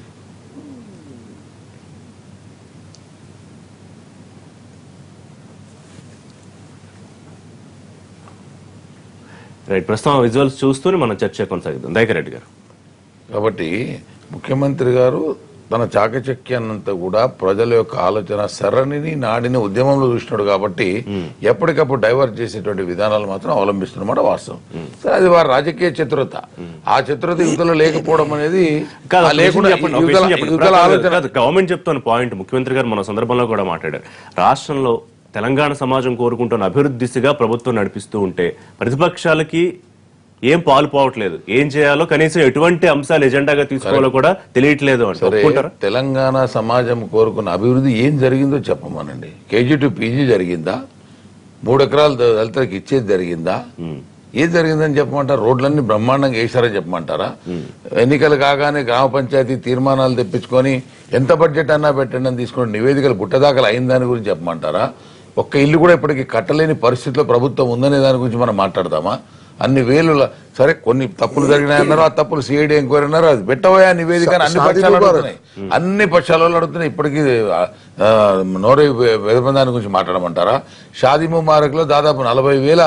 రైట్, ప్రస్తుతం విజువల్స్ చూస్తూనే మనం చర్చ కొనసాగిద్దాం. దయకరెడ్డి గారు, కాబట్టి ముఖ్యమంత్రి గారు తన చాకచక్యాన్నంతా కూడా ప్రజల యొక్క ఆలోచన సరళిని నాడిని ఉద్యమంలో చూసినాడు కాబట్టి ఎప్పటికప్పుడు డైవర్ట్ చేసేటువంటి విధానాలు మాత్రం అవలంబిస్తున్నమాట వాస్తవం. సరే, అది వారి రాజకీయ చతురత. ఆ చతురత యువతలో లేకపోవడం అనేది గవర్నమెంట్ చెప్తున్న పాయింట్. ముఖ్యమంత్రి గారు మన సందర్భంలో కూడా మాట్లాడారు. రాష్ట్రంలో తెలంగాణ సమాజం కోరుకుంటున్న అభివృద్ధి దిశగా ప్రభుత్వం నడిపిస్తూ ఉంటే ప్రతిపక్షాలకి ఏం పాలు పోవట్లేదు, ఏం చేయాలో కనీసం ఎటువంటి అంశాలు ఎజెండాగా తీసుకోవాలో కూడా తెలియట్లేదు అంటారు. తెలంగాణ సమాజం కోరుకున్న అభివృద్ధి ఏం జరిగిందో చెప్పమనండి. కేజీ టు పీజీ జరిగిందా? మూడు ఎకరాలు దళితులకు ఇచ్చేది జరిగిందా? ఏం జరిగిందని చెప్పమంటారా? రోడ్లన్నీ బ్రహ్మాండంగా వేసారని చెప్పమంటారా? ఎన్నికలు కాగానే గ్రామ పంచాయతీ తీర్మానాలు తెప్పించుకొని ఎంత బడ్జెట్ అన్నా పెట్టండి అని తీసుకుని నివేదికలు గుట్టదాకలు అయిన దాని గురించి చెప్పమంటారా? ఒక్క ఇల్లు కూడా ఇప్పటికీ కట్టలేని పరిస్థితిలో ప్రభుత్వం ఉందనే దాని గురించి మనం మాట్లాడదామా? అన్ని వేలు సరే కొన్ని తప్పులు జరిగినాయన్నారు, ఆ తప్పులు సిఐడి ఎంక్వైరీ అన్నారు, అది పెట్టబోయే నివేదిక అన్ని పక్షాలు అడుగుతున్నాయి. అన్ని పక్షాల అడుగుతున్నాయి. ఇప్పటికీ నోరే దాని గురించి మాట్లాడమంటారా? షాదీ ముబారక్ లో దాదాపు నలభై వేల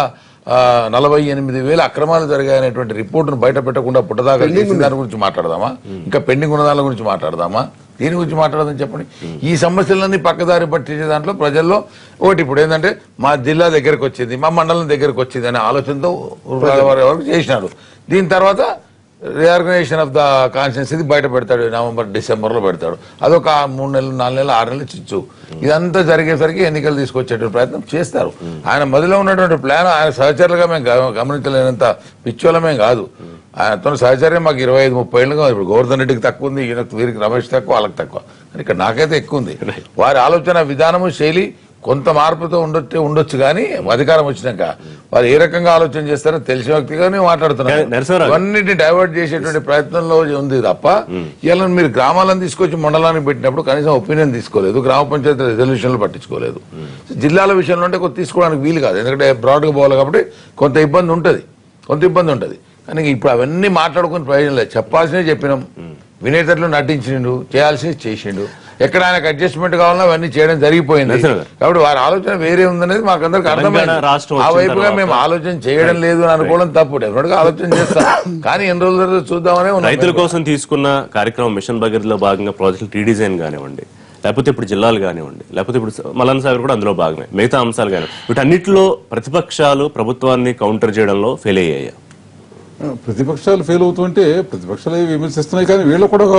నలభై ఎనిమిది వేల అక్రమాలు జరిగాయనేటువంటి రిపోర్టును బయట పెట్టకుండా పుట్టదాకా చేసిన దాని గురించి మాట్లాడదామా, ఇంకా పెండింగ్ ఉన్న దాని గురించి మాట్లాడదామా, దీని గురించి మాట్లాడదని చెప్పండి. ఈ సమస్యలన్నీ పక్కదారి పట్టించే దాంట్లో ప్రజల్లో ఒకటి ఇప్పుడు ఏంటంటే మా జిల్లా దగ్గరకు వచ్చింది, మా మండలం దగ్గరకు వచ్చింది అనే ఆలోచనతో వరకు చేసినాడు. దీని తర్వాత రీఆర్గనైజేషన్ ఆఫ్ ద కాన్స్టిట్యూన్సీ ఇది బయట పెడతాడు, నవంబర్ డిసెంబర్ లో పెడతాడు. అదొక మూడు నెలలు నాలుగు నెలలు ఆరు నెలలు చిచ్చు. ఇదంతా జరిగేసరికి ఎన్నికలు తీసుకొచ్చేటువంటి ప్రయత్నం చేస్తారు. ఆయన మొదలో ఉన్నటువంటి ప్లాన్ ఆయన సహచరులుగా మేము గమనించలేనంత పిచ్చోళమేం కాదు. ఆయనతో సహచర్యం మాకు ఇరవై ఐదు ముప్పై ఏళ్ళుగా ఇప్పుడు గోవర్ధన్ రెడ్డికి తక్కువ ఉంది, ఈయనకు వీరికి రమేష్ తక్కువ, వాళ్ళకి తక్కువ. ఇక్కడ నాకైతే ఎక్కువ ఉంది. వారి ఆలోచన విధానము శైలి కొంత మార్పుతో ఉండొచ్చు ఉండొచ్చు కానీ అధికారం వచ్చినాక వారు ఏ రకంగా ఆలోచన చేస్తారో తెలిసిన వ్యక్తిగానే మాట్లాడుతున్నారు. అన్నిటిని డైవర్ట్ చేసేటువంటి ప్రయత్నంలో ఉంది తప్ప ఇలా మీరు గ్రామాలను తీసుకొచ్చి మండలానికి పెట్టినప్పుడు కనీసం ఒపీనియన్ తీసుకోలేదు, గ్రామ పంచాయతీ రెజల్యూషన్లు పట్టించుకోలేదు. జిల్లాల విషయంలో అంటే కొంత తీసుకోవడానికి వీలు కాదు, ఎందుకంటే బ్రాడ్గా పోవాలి కాబట్టి కొంత ఇబ్బంది ఉంటుంది కొంత ఇబ్బంది ఉంటుంది కానీ ఇప్పుడు అవన్నీ మాట్లాడుకుని ప్రయోజనం లేదు. చెప్పాల్సినవి చెప్పినాం, వినేటట్లు నటించిండు, చేయాల్సినవి చేసిండు. ఎక్కడ ఆయనకు అడ్జస్ట్మెంట్ కావాలన్నా అవన్నీ చేయడం జరిగిపోయింది. కాబట్టి వారి ఆలోచన వేరే ఉందనేది మాకు అందరికి అర్థమైంది. ఆ వైపుగా మేము ఆలోచన చేయడం లేదు అని అనుకోవడం తప్పు. డెఫినెట్ గా ఆలోచన చేస్తాం కానీ ఎన్ని రోజుల తర్వాత చూద్దామనే. రైతుల కోసం తీసుకున్న కార్యక్రమం మిషన్ భగీరథలో భాగంగా ప్రాజెక్టులు రీడిజైన్ కానివ్వండి, లేకపోతే ఇప్పుడు జిల్లాలు కానివ్వండి, లేకపోతే ఇప్పుడు మలన్ సాగర్ కూడా అందులో భాగమే, మిగతా అంశాలు కానివ్వండి, వీటన్నిటిలో ప్రతిపక్షాలు ప్రభుత్వాన్ని కౌంటర్ చేయడంలో ఫెయిల్ అయ్యాయి. ప్రతిపక్షాలు ఫెయిల్ అవుతుంటే ప్రతిపక్షాలు విమర్శిస్తున్నాయి కానీ వీళ్ళు కూడా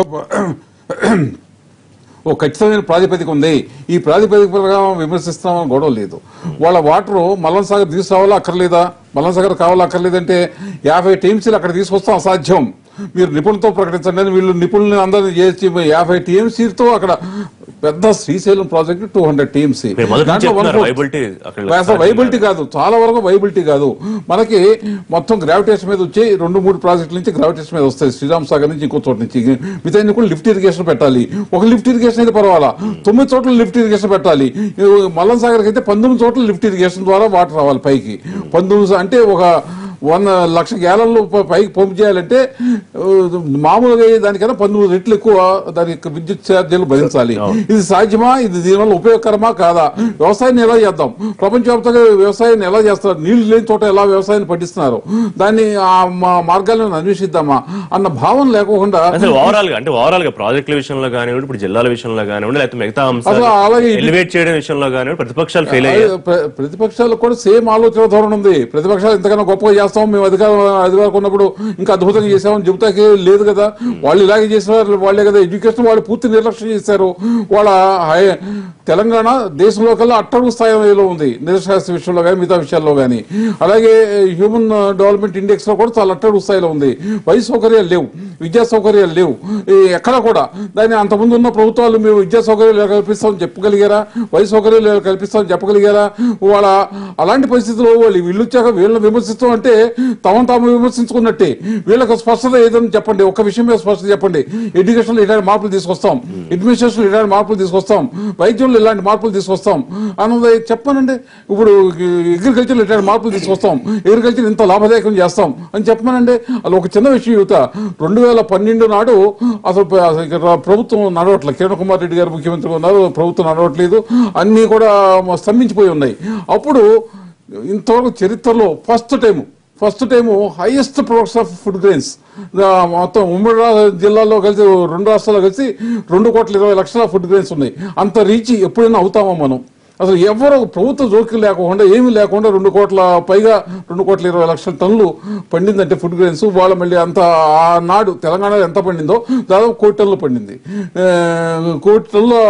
ఓ ఖచ్చితమైన ప్రాతిపదిక ఉంది, ఈ ప్రాతిపదిక ప్రకారం విమర్శిస్తామని గొడవ లేదు. వాళ్ళ వాటరు మలన్ సాగర్ తీసుకురావాలా అక్కర్లేదా, మలన్ సాగర్ కావాలా అక్కర్లేదంటే యాభై టీఎంసీలు అక్కడ తీసుకొస్తాం అసాధ్యం, మీరు నిపుణులతో ప్రకటించండి అని వీళ్ళు నిపుణులను అందరినీ చేసి యాభై టీఎంసీతో అక్కడ పెద్ద Srisailam project two hundred TMC viability కాదు, చాలా వరకు వైబిలిటీ కాదు. మనకి మొత్తం గ్రావిటేషన్ మీద వచ్చి రెండు మూడు ప్రాజెక్టుల నుంచి గ్రావిటేషన్ మీద వస్తాయి, శ్రీరామ్ సాగర్ నుంచి ఇంకో చోట నుంచి. మిగతా కూడా లిఫ్ట్ ఇరిగేషన్ పెట్టాలి, ఒక లిఫ్ట్ ఇరిగేషన్ అయితే పర్వాలా, తొమ్మిది చోట్ల లిఫ్ట్ ఇరిగేషన్ పెట్టాలి. మల్లన్ సాగర్కి అయితే పంతొమ్మిది చోట్ల లిఫ్ట్ ఇరిగేషన్ ద్వారా వాటర్ రావాలి పైకి. పంతొమ్మిది అంటే ఒక వంద లక్ష గ్యాలన్లు పైకి పంపు చేయాలంటే మామూలుగా దానికన్నా పంతొమ్మిది రెట్లు ఎక్కువ దాని విద్యుత్ ఛార్జీలు భరించాలి. ఇది సాధ్యమా, ఇది దీనివల్ల ఉపయోగకరమా కాదా, వ్యవసాయాన్ని ఎలా చేద్దాం, ప్రపంచవ్యాప్తంగా వ్యవసాయాన్ని ఎలా చేస్తారు, నీళ్లు లేని చోట ఎలా వ్యవసాయాన్ని పండిస్తున్నారు, దాన్ని ఆ మార్గాలను అన్వేషిద్దామా అన్న భావన లేకుండా ఓవరాల్ గా అంటే ఓవరాల్ గా ప్రాజెక్టుల విషయంలో కానివ్వండి, ఇప్పుడు జిల్లాల విషయంలో కానివ్వండి, లేకపోతే మిగతా అంశాలు అలాగే ఎలివేట్ చేయడం విషయంలో కానివ్వండి ప్రతిపక్షాలు ఫెయిల్ అయ్యాయి. ప్రతిపక్షాలకు కూడా సేమ్ ఆలోచన ధోరణి ఉంది. ప్రతిపక్షాలు ఇంతకన్నా గొప్పగా చేస్తాం, మేము అధికారం అధికారం ఉన్నప్పుడు ఇంకా అద్భుతంగా చేసామని చెబుతాకే లేదు కదా. వాళ్ళు ఇలాగే చేసిన వాళ్ళే కదా. ఎడ్యుకేషన్ వాళ్ళు పూర్తి నిర్లక్ష్యం చేశారు. వాళ్ళ తెలంగాణ దేశంలో కల్లా అట్టడుగు స్థాయిలో ఉంది నిరక్షరాస్యత విషయంలో కానీ మిగతా విషయాల్లో కానీ. అలాగే హ్యూమన్ డెవలప్మెంట్ ఇండెక్స్ లో కూడా చాలా అట్టడుగు స్థాయిలో ఉంది. వైద్య సౌకర్యాలు లేవు, విద్యా సౌకర్యాలు లేవు ఎక్కడ కూడా. దాన్ని అంతకుముందు ఉన్న ప్రభుత్వాలు మేము విద్యా సౌకర్యాలు కల్పిస్తామని చెప్పగలిగారా, వైద్య సౌకర్యాలు కల్పిస్తామని చెప్పగలిగారా? వాళ్ళ అలాంటి పరిస్థితుల్లో వాళ్ళు వీళ్ళు వచ్చాక వీళ్ళని విమర్శిస్తాం అంటే తమను తాము విమర్శించుకున్నట్టే. వీళ్ళకి స్పష్టత ఏదని చెప్పండి, ఒక్క విషయం మీద స్పష్టత చెప్పండి. ఎడ్యుకేషన్లో ఇలాంటి మార్పులు తీసుకొస్తాం, అడ్మినిస్ట్రేషన్లో ఇలాంటి మార్పులు తీసుకొస్తాం, వైద్యంలో ఇలాంటి మార్పులు తీసుకొస్తాం అన్నది చెప్పానండి. ఇప్పుడు అగ్రికల్చర్లో ఇలాంటి మార్పులు తీసుకొస్తాం, అగ్రికల్చర్ ఇంత లాభదాయకం చేస్తాం అని చెప్పానండి. అది ఒక చిన్న విషయం యువత. రెండు వేల పన్నెండు నాడు అసలు ప్రభుత్వం నడవట్లేదు, కిరణ్ కుమార్ రెడ్డి గారు ముఖ్యమంత్రిగా ఉన్నారు, ప్రభుత్వం నడవట్లేదు, అన్నీ కూడా స్తంభించిపోయి ఉన్నాయి. అప్పుడు ఇంతవరకు చరిత్రలో first time first time highest production of food grains మొత్తం ఉమ్మడి జిల్లాలో కలిసి రెండు రాష్ట్రాల్లో కలిసి రెండు కోట్ల ఇరవై లక్షల ఫుడ్ గ్రెయిన్స్ ఉన్నాయి. అంత రీచ్ ఎప్పుడైనా అవుతామా మనం? అసలు ఎవరు ప్రభుత్వ జోక్యం లేకుండా ఏమీ లేకుండా రెండు కోట్ల పైగా రెండు కోట్ల ఇరవై లక్షల టన్నులు పండిందంటే ఫుడ్ గ్రెయిన్స్. వాళ్ళ మళ్ళీ అంత ఆనాడు తెలంగాణలో ఎంత పండిందో దాదాపు కోటి టన్నులు పండింది. కోటి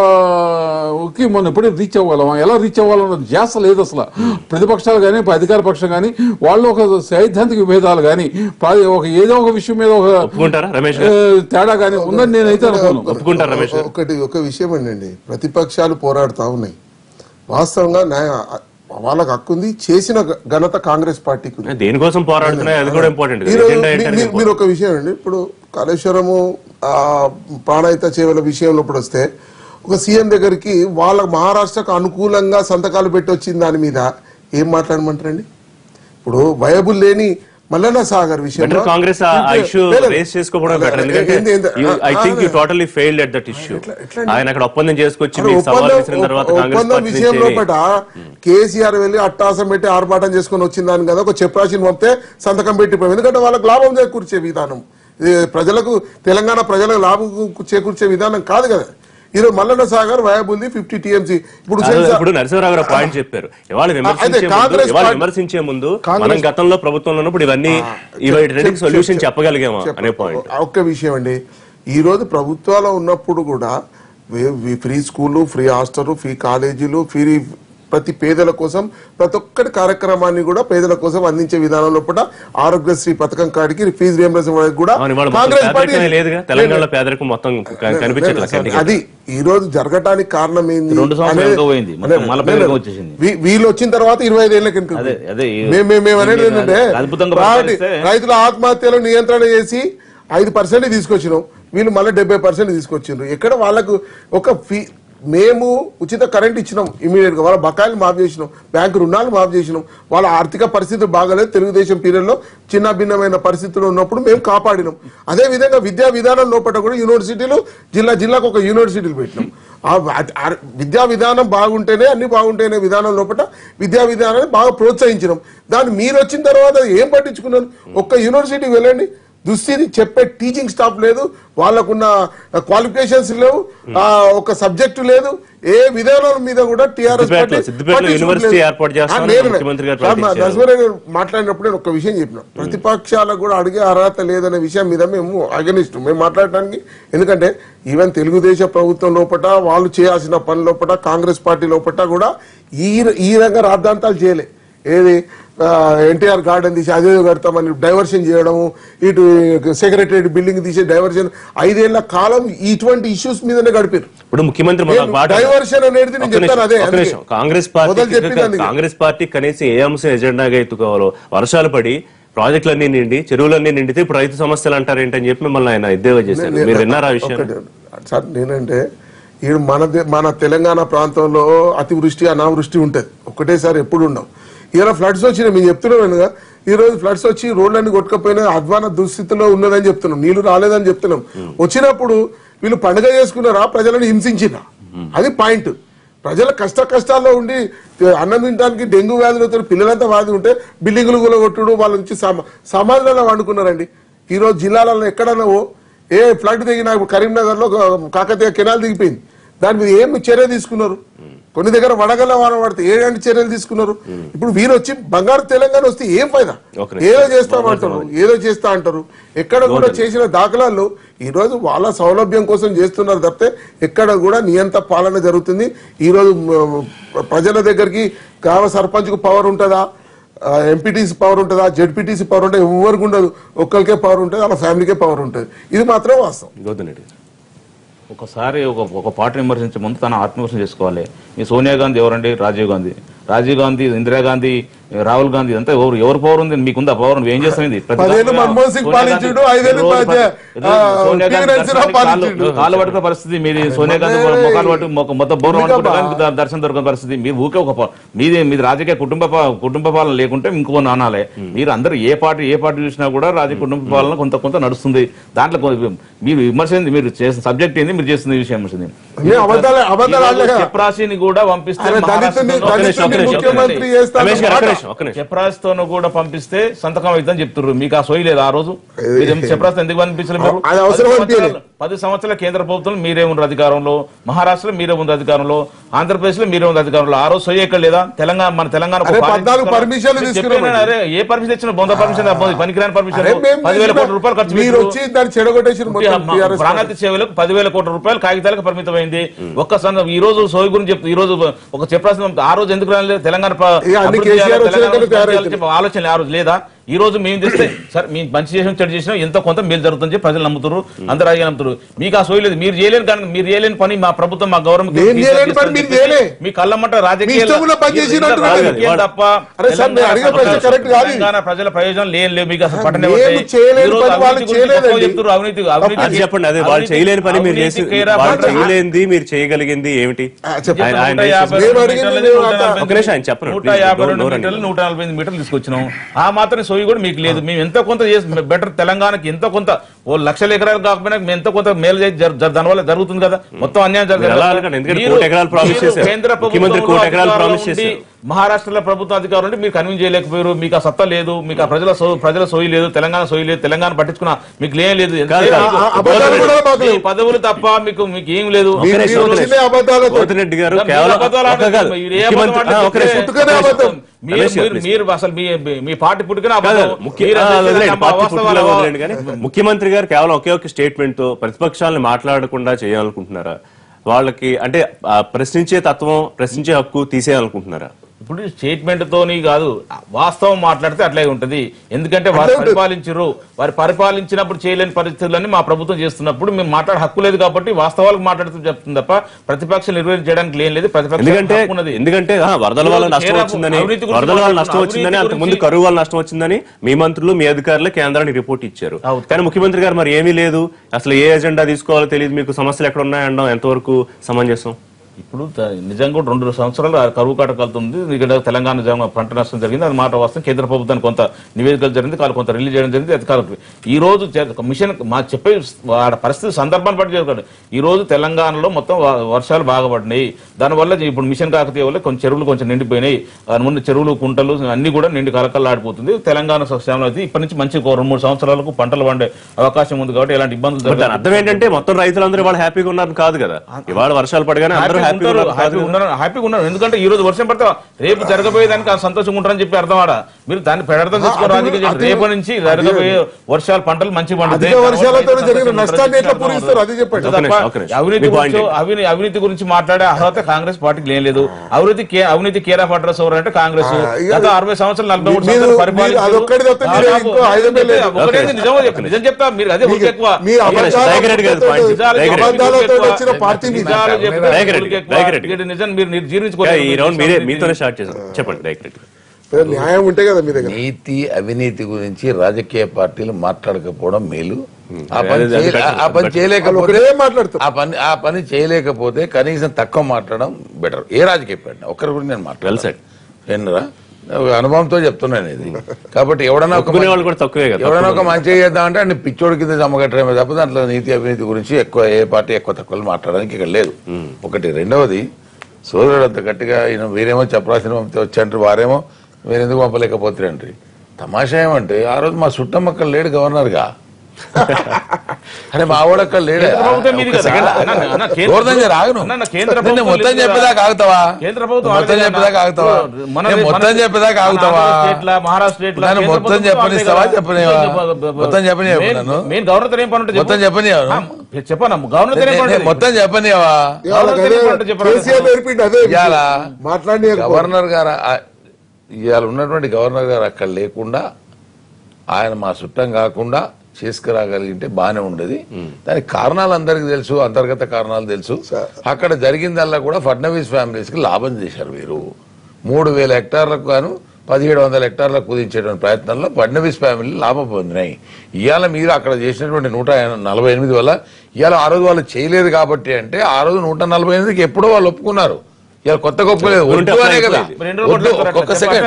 టన్నులకి మనం ఎప్పుడైనా రీచ్ అవ్వగలమా? ఎలా రీచ్ అవ్వాలన్న ధ్యాస లేదు అసలు. ప్రతిపక్షాలు కానీ అధికార పక్షం కానీ వాళ్ళు ఒక సైద్ధాంతిక విభేదాలు కానీ ఒక ఏదో ఒక విషయం మీద ఒక తేడా కానీ ఉందని నేనైతే అనుకున్నాను. ఒకటి ఒక విషయం అండి, ప్రతిపక్షాలు పోరాడుతూ ఉన్నాయి. వాస్తవంగా వాళ్ళకి హక్కు ఉంది, చేసిన ఘనత కాంగ్రెస్ పార్టీకి. దేనికోసం పోరాడుతున్నాయి మీరు ఒక విషయం అండి, ఇప్పుడు కాళేశ్వరము ప్రాణాయిత చేవల విషయంలో ఇప్పుడు వస్తే ఒక సీఎం దగ్గరికి వాళ్ళ మహారాష్ట్రకు అనుకూలంగా సంతకాలు పెట్టి వచ్చిన దాని మీద ఏం మాట్లాడమంటారండి? ఇప్పుడు వయబుల్ లేని మల్లన్న సాగర్ విషయంలో కాంగ్రెస్ ఆ ఇష్యూ రేస్ చేసుకోవడం బెటర్. ఎందుకంటే I think you totally failed at that issue. ఆయన అక్కడ ఒప్పందం చేసుకొచ్చి మీకు సవాల్ చేసిన తర్వాత ఒప్పందం విషయం లోపల కేసీఆర్ వెళ్ళి అట్టాసం పెట్టి ఆర్భాటం చేసుకుని వచ్చిందని కదా ఒక చెప్రాసిని పంపితే సంతకం పెట్టిపోయాం. ఎందుకంటే వాళ్ళకి లాభం చేకూర్చే విధానం ఇది ప్రజలకు, తెలంగాణ ప్రజలకు లాభం చేకూర్చే విధానం కాదు కదా. ఈరోజు Mallanna Sagar viable fifty TMC. ఇప్పుడు ఇప్పుడు నరసింహరావు గారు పాయింట్ చెప్పారు, ఇవాళ విమర్శించే ముందు మనం గతంలో ప్రభుత్వంలో ఉన్నప్పుడు ఇవన్నీ ఇవాటి సొల్యూషన్ చెప్పగలిగామా అనే పాయింట్. ఒక్క విషయం అండి, ఈ రోజు ప్రభుత్వాలు ఉన్నప్పుడు కూడా ఫ్రీ స్కూళ్ళు, ఫ్రీ హాస్టల్, ఫ్రీ కాలేజీలు, ఫ్రీ ప్రతి పేదల కోసం ప్రతి ఒక్కటి కార్యక్రమాన్ని కూడా పేదల కోసం అందించే విధానంలో కూడా ఆరోగ్యశ్రీ పథకం కాడికి ఫీజు రియంబర్స్మెంట్ కూడా కాంగ్రెస్ పార్టీ అది ఈ రోజు జరగటానికి కారణం ఏంది? వీళ్ళు వచ్చిన తర్వాత ఇరవై ఐదు ఏళ్ళ కింద మేమేమనేది ఏంటంటే రైతుల ఆత్మహత్యలు నియంత్రణ చేసి ఐదు పర్సెంట్ తీసుకొచ్చినాం, వీళ్ళు మళ్ళీ డెబ్బై పర్సెంట్ తీసుకొచ్చిండ్రు. ఎక్కడ వాళ్ళకు ఒక ఫీ మేము ఉచిత కరెంట్ ఇచ్చినాం, ఇమీడియట్ గా వాళ్ళ బకాయిలు మాఫ్ చేసినాం, బ్యాంకు రుణాలు మాఫ్ చేసినాం. వాళ్ళ ఆర్థిక పరిస్థితి బాగాలేదు, తెలుగుదేశం పీరియడ్ లో చిన్న భిన్నమైన పరిస్థితులు ఉన్నప్పుడు మేము కాపాడినాం. అదే విధంగా విద్యా విధానం లోపల కూడా యూనివర్సిటీలు జిల్లా జిల్లాకు ఒక యూనివర్సిటీలు పెట్టినాం. ఆ విద్యా విధానం బాగుంటేనే అన్ని బాగుంటేనే విధానం లోపల విద్యా విధానాన్ని బాగా ప్రోత్సహించినాం. దాన్ని మీరు వచ్చిన తర్వాత ఏం పట్టించుకున్నాను? ఒక్క యూనివర్సిటీకి వెళ్ళండి, దుస్థితి చెప్పే టీచింగ్ స్టాఫ్ లేదు, వాళ్ళకున్న క్వాలిఫికేషన్స్ లేవు, ఒక సబ్జెక్టు లేదు, ఏ విధానం మీద కూడా టీఆర్ఎస్ మాట్లాడినప్పుడు నేను ఒక విషయం చెప్పిన, ప్రతిపక్షాలకు కూడా అడిగే అర్హత లేదనే విషయం మీద మేము అగనిస్ట్ మేము మాట్లాడటానికి. ఎందుకంటే ఈవెన్ తెలుగుదేశం ప్రభుత్వం లోపల వాళ్ళు చేయాల్సిన పని లోపల కాంగ్రెస్ పార్టీ లోపల కూడా ఈ ఈ రంగా రాద్ధాంతాలు చేయలే. ఏది ఎన్టీఆర్ గార్డెన్ తీసి అదే కడతామని డైవర్షన్ చేయడము, ఇటు సెక్రటరేట్ బిల్డింగ్ తీసి డైవర్షన్, ఐదేళ్ల కాలం ఇటువంటి ఇష్యూస్ మీదనే గడిపారు. ఇప్పుడు ముఖ్యమంత్రి డైవర్షన్ అనేది నేను చెప్తాను. అదే కాంగ్రెస్ పార్టీ కాంగ్రెస్ పార్టీ కనీసం ఏ అంశం ఎజెండాగా ఎత్తుకోవాలో వర్షాలు పడి ప్రాజెక్టులన్నీ నిండి చెరువులన్నీ నిండితే ఇప్పుడు రైతు సమస్యలు అంటారు ఏంటని చెప్పి మిమ్మల్ని ఆయన ఎద్దేవా చేశారు. మీరు విన్నారా విషయం? సార్ నేనంటే ఈ మన మన తెలంగాణ ప్రాంతంలో అతివృష్టి అనావృష్టి ఉంటది, ఒకటేసారి ఎప్పుడు ఉండవు. ఇలా ఫ్లడ్స్ వచ్చినాయి మేము చెప్తున్నాం కదా, ఈ రోజు ఫ్లడ్స్ వచ్చి రోడ్లన్నీ కొట్టుకపోయినా అధ్వాన దుస్థితిలో ఉన్నదని చెప్తున్నాం, నీళ్లు రాలేదని చెప్తున్నాం. వచ్చినప్పుడు వీళ్ళు పండుగ చేసుకున్నారా, ప్రజలను హింసించినా? అది పాయింట్. ప్రజల కష్ట కష్టాల్లో ఉండి అన్నం తినడానికి డెంగ్యూ వ్యాధులతో పిల్లలంతా వ్యాధి ఉంటే బిల్డింగులు కూలగొట్టుడు, వాళ్ళ నుంచి సమాజంలో వండుకున్నారండి. ఈ రోజు జిల్లాలలో ఎక్కడన్నా ఏ ఫ్లడ్ దిగినా, కరీంనగర్ లో కాకతీయ కెనాల్ దిగిపోయింది, దాని మీద ఏం చర్య తీసుకున్నారు? కొన్ని దగ్గర వడగల్ల వాన పడితే ఏడాంటి చర్యలు తీసుకున్నారు? ఇప్పుడు వీరు వచ్చి బంగారు తెలంగాణ వస్తే ఏం ఫైదా? ఏదో చేస్తామంటారు, ఏదో చేస్తా అంటారు. ఎక్కడ కూడా చేసిన దాఖలాలు ఈ రోజు వాళ్ళ సౌలభ్యం కోసం చేస్తున్నారు తప్పితే ఎక్కడ కూడా నియంత పాలన జరుగుతుంది. ఈ రోజు ప్రజల దగ్గరికి గ్రామ సర్పంచ్ కు పవర్ ఉంటుందా, ఎంపీటీసీ పవర్ ఉంటుందా, జెడ్పీటీసీ పవర్ ఉంటుంది? ఎవరికి ఉండదు, ఒక్కరికే పవర్ ఉంటుంది, వాళ్ళ ఫ్యామిలీకే పవర్ ఉంటుంది. ఇది మాత్రం వాస్తవం. ఒకసారి ఒక ఒక పార్టీని విమర్శించే ముందు తన ఆత్మవిమర్శన చేసుకోవాలి. ఈ సోనియా గాంధీ ఎవరండి? రాజీవ్ గాంధీ. రాజీవ్ గాంధీ, ఇందిరాగాంధీ, రాహుల్ గాంధీ అంతా ఎవరు ఎవరు పవర్ ఉంది? మీకుందా పవర్? నువ్వు ఏం చేస్తాయింది? కాలు పట్టుకునే పరిస్థితి మీది. సోనియా గాంధీ ముఖాలు పట్టు మొత్తం బోరం అనుకుంటే దర్శనం దొరికిన పరిస్థితి. మీరు ఊకే ఒక మీది మీది రాజకీయ కుటుంబ కుటుంబ పాలన లేకుంటే ఇంకో నానాలే. మీరు అందరూ ఏ పార్టీ ఏ పార్టీ చూసినా కూడా రాజకీయ కుటుంబ పాలన కొంత కొంత నడుస్తుంది. దాంట్లో మీరు విమర్శ మీరు చేసిన సబ్జెక్ట్ ఏంది, మీరు చేస్తున్న విషయం చెప్రాసిని కూడా పంపిస్తే చెప్రాస్తో కూడా పంపిస్తే సంతకం అవుతుందని చెప్తున్నారు. మీకు ఆ సోయి లేదు ఆ రోజు? చెప్రాస్ ఎందుకు పంపించలేదు? పది సంవత్సరాల కేంద్ర ప్రభుత్వం మీరే ఉన్నారు అధికారంలో, మహారాష్ట్రలో మీరే ఉంది అధికారంలో, ఆంధ్రప్రదేశ్ లో మీరే ఉంది అధికారంలో. ఆ రోజు సోయి ఎక్కడ లేదా? తెలంగాణ మన తెలంగాణ పర్మిషన్ ఏ పర్మిషన్ ఇచ్చిన బొంద పర్మిషన్ పనికిరాని పర్మిషన్ పదివేల కోట్ల రూపాయలు ఖర్చు ప్రాణాతి సేవలకు పదివేల కోట్ల రూపాయలు కాగితాలకు పరిమితమైంది. ఒక్క ఈ రోజు సోయి గురించి చెప్తూ ఈ రోజు ఒక చెప్పాల్సిన ఆ రోజు ఎందుకు రాలేదు? తెలంగాణ ఆలోచన ఆ రోజు లేదా? ఈ రోజు మేము చేస్తే సార్ మేము మంచి చేసిన చెడు చేసినా ఎంతో కొంత మేలు జరుగుతుంది ప్రజలు నమ్ముతారు, అందరూ రాజకీయ నమ్ముతారు. మీకు ఆ సోయి లేదు. మీరు చేయలేని కానీ మీరు చేయలేని పని మా ప్రభుత్వం మా గవర్నమెంట్ మీ కళ్ళమ్మట రాజకీయం తప్ప తెలంగాణ ప్రజల ప్రయోజనం లేని లేవు. మీకు అసలు పట్టణ చెప్తారు అవినీతి మీరు చేయగలిగింది ఏమిటి? నూట యాభై రెండు మీటర్లు నూట నలభై ఐదు మీటర్లు తీసుకొచ్చినాం. ఆ మాత్రం సోయి కూడా మీకు లేదు. మేము ఎంతో కొంత చేసి బెటర్ తెలంగాణకి ఎంతో కొంత ఓ లక్షల ఎకరాలు కాకపోయినా మేము ఎంతో కొంత మేలు చేసి దానివల్ల జరుగుతుంది కదా. మొత్తం అన్యాయం కేంద్ర ప్రభుత్వం మహారాష్ట్రలో ప్రభుత్వ అధికారులు ఉంటే మీరు కన్విన్స్ చేయలేకపోయారు. మీకు ఆ సత్తా లేదు, మీకు ఆ ప్రజల ప్రజల సోయి లేదు, తెలంగాణ సోయి లేదు, తెలంగాణ పట్టించుకున్నా మీకు లేం లేదు, పదవులు తప్ప మీకు మీకు ఏం లేదు. మీరు అసలు మీ పార్టీ పుట్టుకనే ముఖ్యమంత్రి గారు కేవలం ఒకే ఒక స్టేట్మెంట్ తో ప్రతిపక్షాలను మాట్లాడకుండా చేయాలనుకుంటున్నారా? వాళ్ళకి అంటే ప్రశ్నించే తత్వం, ప్రశ్నించే హక్కు తీసేయాలనుకుంటున్నారా? ఇప్పుడు స్టేట్మెంట్ తోని కాదు, వాస్తవం మాట్లాడితే అట్లాగే ఉంటది. ఎందుకంటే వారు పరిపాలించరు, వారు పరిపాలించినప్పుడు చేయలేని పరిస్థితులన్నీ మా ప్రభుత్వం చేస్తున్నప్పుడు మేము మాట్లాడే హక్కు లేదు కాబట్టి వాస్తవాలకు మాట్లాడుతూ చెప్తుంది తప్ప ప్రతిపక్షాలు నిర్వహణ చేయడానికి ఏం లేదు. ప్రతిపక్షం ఎందుకంటే వరదల వల్ల నష్టం వచ్చిందని, వరదల వల్ల నష్టం వచ్చిందని, అంతకుముందు కరువు వల్ల నష్టం వచ్చిందని మీ మంత్రులు మీ అధికారులు కేంద్రానికి రిపోర్ట్ ఇచ్చారు. కానీ ముఖ్యమంత్రి గారు మరి ఏమీ లేదు, అసలు ఏ ఎజెండా తీసుకోవాలో తెలియదు, మీకు సమస్యలు ఎక్కడ ఉన్నాయనడం ఎంతవరకు సమంజసం? ఇప్పుడు నిజంగా కూడా రెండు సంవత్సరాలు కరువు కాటకాలుతుంది. ఇక్కడ తెలంగాణ పంట నష్టం జరిగింది, అది మాట వాస్తవం. కేంద్ర ప్రభుత్వానికి కొంత నివేదికలు జరిగింది, కాదు కొంత రిలీజ్ చేయడం జరిగింది అధికారులకు. ఈ రోజు మిషన్ మా చెప్పే పరిస్థితి సందర్భాన్ని బట్టి చెప్పండి. ఈ రోజు తెలంగాణలో మొత్తం వర్షాలు బాగా పడినాయి. దానివల్ల ఇప్పుడు మిషన్ కాకతీయ వల్ల కొన్ని చెరువులు కొంచెం నిండిపోయినాయి. ముందు చెరువులు కుంటలు అన్ని కూడా నిండి కలకల్లాడిపోతుంది. తెలంగాణ అయితే ఇప్పటి నుంచి మంచి రెండు మూడు సంవత్సరాలకు పంటలు పండే అవకాశం ఉంది కాబట్టి ఎలాంటి ఇబ్బందులు జరగదు. అర్థం ఏంటంటే మొత్తం రైతులందరూ వాళ్ళు హ్యాపీగా ఉన్నారు కాదు కదా. ఇవాళ వర్షాలు పడగానే అందరూ హ్యాపీగా ఉన్నారు. ఎందుకంటే ఈ రోజు వర్షం పడితే రేపు జరగబోయేదానికి సంతోషంగా ఉంటారని చెప్పి అర్థం ఆడ. మీరు దాన్ని పెడతాం తెచ్చుకోవడం రాజకీయ రేపు నుంచి జరగబోయే వర్షాలు పంటలు మంచి పండుతాయి. అవినీతి గురించి అవినీతి గురించి మాట్లాడే అర్హత కాంగ్రెస్ పార్టీకి ఏం లేదు. అవినీతి అవినీతి కేర్ ఆఫ్ అడ్రస్ ఎవరు అంటే కాంగ్రెస్. గత అరవై సంవత్సరాలు నలభై మూడు సంవత్సరాలు పరిపాలించారు. నిజం చెప్తా మీరు అదే ఎక్కువ న్యాయం ఉంటే కదా మీ దగ్గర. నీతి అవినీతి గురించి రాజకీయ పార్టీలు మాట్లాడకపోవడం మేలు. ఆ పని ఆ పని చేయలేకపోతే మాట్లాడుతారు ఆ పని ఆ పని చేయలేకపోతే కనీసం తక్కువ మాట్లాడడం బెటర్. ఏ రాజకీయ పార్టీ ఒక్కరి గురించి నేను మాట్లాడలేదు, ఏంటరా అనుభవంతో చెప్తున్నాను ఇది. కాబట్టి ఎవడన్నా ఎవడన్నా ఒక మంచిగా చేద్దామంటే అన్ని పిచ్చోడి కింద జమ్మగట్టడమే తప్ప దాంట్లో నీతి అవినీతి గురించి ఎక్కువ ఏ పార్టీ ఎక్కువ తక్కువ మాట్లాడడానికి ఇక్కడ లేదు. ఒకటి. రెండవది, సోదరుడు అంత గట్టిగా ఈయన వీరేమో చెప్పరాసిన పంపితే వచ్చాంటారు, వారేమో మీరు ఎందుకు పంపలేకపోతారంటారు. తమాషా ఏమంటే ఆ రోజు మా చుట్టమ్మక్కడ లేడు గవర్నర్గా. అరే మా వాడు అక్కడ లేడే. రాగను మొత్తం చెప్పేదాకా ఆగుతావా? మొత్తం చెప్పేదాకా ఆగుతావా? మొత్తం చెప్పేదాకా ఆగుతావా? నన్ను మొత్తం చెప్పనిస్తావా? చెప్పనివా? మొత్తం చెప్పనివా? నన్ను మొత్తం చెప్పనివా? మొత్తం చెప్పనివా? గవర్నర్ గారు ఇవాళ ఉన్నటువంటి గవర్నర్ గారు అక్కడ లేకుండా ఆయన మా చుట్టం కాకుండా చేసుకురాగలిగింటే బానే ఉండేది. దానికి కారణాలు అందరికి తెలుసు, అంతర్గత కారణాలు తెలుసు. అక్కడ జరిగిందల్లా కూడా ఫడ్నవీస్ ఫ్యామిలీస్ కి లాభం చేశారు. వీరు మూడు వేల హెక్టార్లకు గాను పదిహేడు వందల హెక్టార్లకు కుదించేటువంటి ప్రయత్నంలో ఫడ్నవీస్ ఫ్యామిలీ లాభం పొందినాయి. ఇవాళ మీరు అక్కడ చేసినటువంటి నూట నలభై ఎనిమిది వల్ల ఇవాళ ఆ రోజు వాళ్ళు చేయలేదు కాబట్టి అంటే ఆ రోజు నూట నలభై ఎనిమిదికి ఎప్పుడో వాళ్ళు ఒప్పుకున్నారు. ఇలా కొత్త గొప్పలేదు కదా. ఒక్కొక్క సెకండ్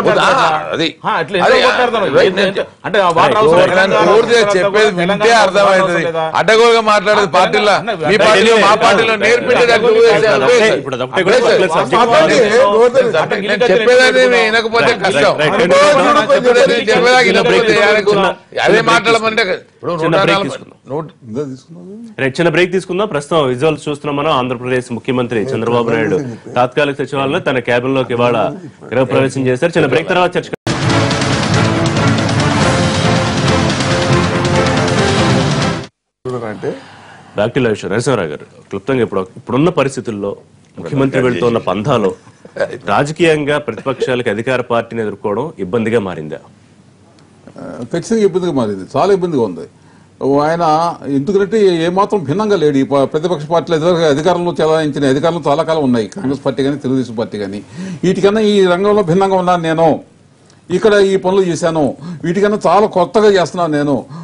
చెప్పేది వింటే అర్థమవుతుంది. అడ్డగోలుగా మాట్లాడేది పార్టీలో మీ పార్టీలో మా పార్టీలో నేర్పించేటట్టు చెప్పేదాన్ని వినకపోతే కష్టం. చెప్పేదాకా వినకపోతే అదే మాట్లాడమంటే చిన్న బ్రేక్ తీసుకుందాం. ప్రస్తుతం విజువల్స్ చూస్తున్నాం మనం. ఆంధ్రప్రదేశ్ ముఖ్యమంత్రి చంద్రబాబు నాయుడు తాత్కాలిక సచివాలయంలో తన క్యాబిన్ లోకి ఇవాళ గృహ ప్రవేశం చేశారు. చిన్న బ్రేక్ తర్వాత చర్చ. Back to live show. Narasimharao garu, క్లుప్తంగా ఇప్పుడు ఇప్పుడున్న పరిస్థితుల్లో ముఖ్యమంత్రి వెళ్తున్న పంథాలో రాజకీయంగా ప్రతిపక్షాలకు అధికార పార్టీని ఎదుర్కోవడం ఇబ్బందిగా మారిందా? ఖచ్చితంగా ఇబ్బందిగా మారింది, చాలా ఇబ్బందిగా ఉంది. ఆయన ఎందుకంటే ఏమాత్రం భిన్నంగా లేడు. ఈ ప్రతిపక్ష పార్టీలు అధికారంలో చెలాయించిన అధికారంలో చాలా కాలం ఉన్నాయి, కాంగ్రెస్ పార్టీ కానీ తెలుగుదేశం పార్టీ కానీ. వీటికన్నా ఈ రంగంలో భిన్నంగా ఉన్నాను నేను, ఇక్కడ ఈ పనులు చేశాను, వీటికన్నా చాలా కొత్తగా చేస్తున్నాను నేను,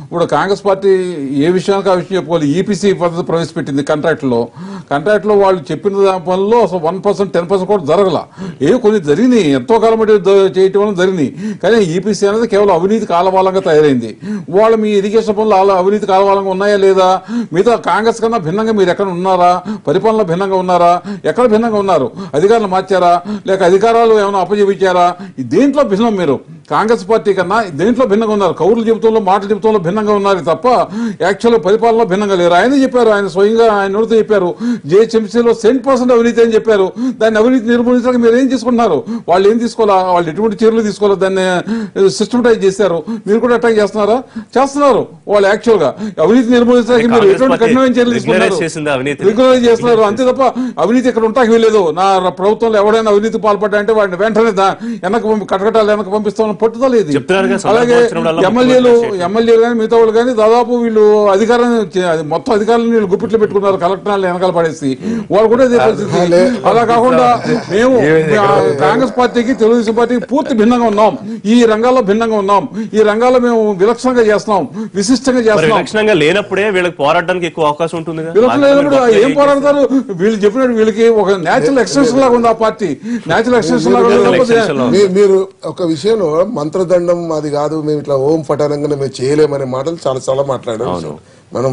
ఇప్పుడు కాంగ్రెస్ పార్టీ ఏ విషయానికి ఆ విషయం చెప్పుకోవాలి. ఈపీసీ పద్ధతి ప్రవేశపెట్టింది కాంట్రాక్ట్ లో కాంట్రాక్ట్ లో వాళ్ళు చెప్పిన పనుల్లో అసలు వన్ పర్సెంట్ టెన్ పర్సెంట్ కూడా జరగల. ఏ కొన్ని జరిగినాయి, ఎంతో కాలం బట్టి చేయటం వల్ల జరిగినాయి. కానీ ఈపీసీ అనేది కేవలం అవినీతి కాలవాలంగా తయారైంది. వాళ్ళు మీ ఇరిగేషన్ పనులు అవినీతి కాలవాలంగా ఉన్నాయా లేదా? మిగతా కాంగ్రెస్ కన్నా భిన్నంగా మీరు ఎక్కడ ఉన్నారా? పరిపాలన భిన్నంగా ఉన్నారా? ఎక్కడ భిన్నంగా ఉన్నారు? అధికారులు మార్చారా లేక అధికారాలు ఏమైనా అప్పచెప్పించారా? దేంట్లో భిన్నం మీరు? కాంగ్రెస్ పార్టీ కన్నా దేంట్లో భిన్నంగా ఉన్నారు. కౌరులు చెబుతంలో మాటలు చెబుతంలో భిన్నంగా ఉన్నారు తప్ప యాక్చువల్ పరిపాలనలో భిన్నంగా లేరు. ఆయన చెప్పారు, ఆయన స్వయంగా ఆయన నోటితో చెప్పారు జేహెచ్ఎంసీలో సెంట్ పర్సెంట్ అవినీతి అని చెప్పారు. దాన్ని అవినీతి నిర్మూలించడానికి మీరు ఏం తీసుకుంటున్నారు? వాళ్ళు ఏం తీసుకోవాలా? వాళ్ళు ఎటువంటి చర్యలు తీసుకోవాలా? దాన్ని సిస్టమటైజ్ చేశారు. మీరు కూడా అటాక్ చేస్తున్నారా? చేస్తున్నారు. వాళ్ళు యాక్చువల్ గా అవినీతి నిర్మూలించడానికి మీరు ఎటువంటి కఠినమైన చర్యలు తీసుకున్నారు? రెగ్యులరైజ్ చేస్తున్నారు అంతే తప్ప అవినీతి ఇక్కడ ఉంటాకి వెళ్ళలేదు. నా ప్రభుత్వంలో ఎవడైనా అవినీతి పాల్పడ్డా అంటే వాడిని వెంటనే వెనక కటకటాలు వెనక పంపిస్తామని పట్టుదల ఇది. అలాగే ఎమ్మెల్యేలు ఎమ్మెల్యేలు కానీ మిగతా వాళ్ళు కానీ దాదాపు వీళ్ళు అధికారం మొత్తం అధికారులను వీళ్ళు గుప్పిట్లు పెట్టుకున్నారు కలెక్టర్లు వెనకాల పడేసి. వాళ్ళు కూడా ఇదే పరిస్థితి. అలా కాకుండా మేము కాంగ్రెస్ పార్టీకి తెలుగుదేశం పార్టీకి పూర్తి భిన్నంగా ఉన్నాం. ఈ రంగాల్లో భిన్నంగా ఉన్నాం. ఈ రంగాల్లో మేము విలక్షణంగా చేస్తున్నాం, విశిష్టంగా చేస్తున్నాం. లేనప్పుడే వీళ్ళకి పోరాడడానికి ఎక్కువ అవకాశం ఉంటుంది. విలక్షణ లేనప్పుడు ఏం పోరాడతారు? వీళ్ళు చెప్పినట్టు వీళ్ళకి ఒక నేచురల్ ఎక్స్టెన్షన్ లాగా ఉంది ఆ పార్టీ. నేచురల్ ఎక్స్టెన్షన్ లాగా మీరు ఒక విషయంలో మంత్రదండం అది కాదు, మేము ఇట్లా ఓం పఠనంగా మేము చేయలేమనే మాటలు చాలా చాలా మాట్లాడారు. మనం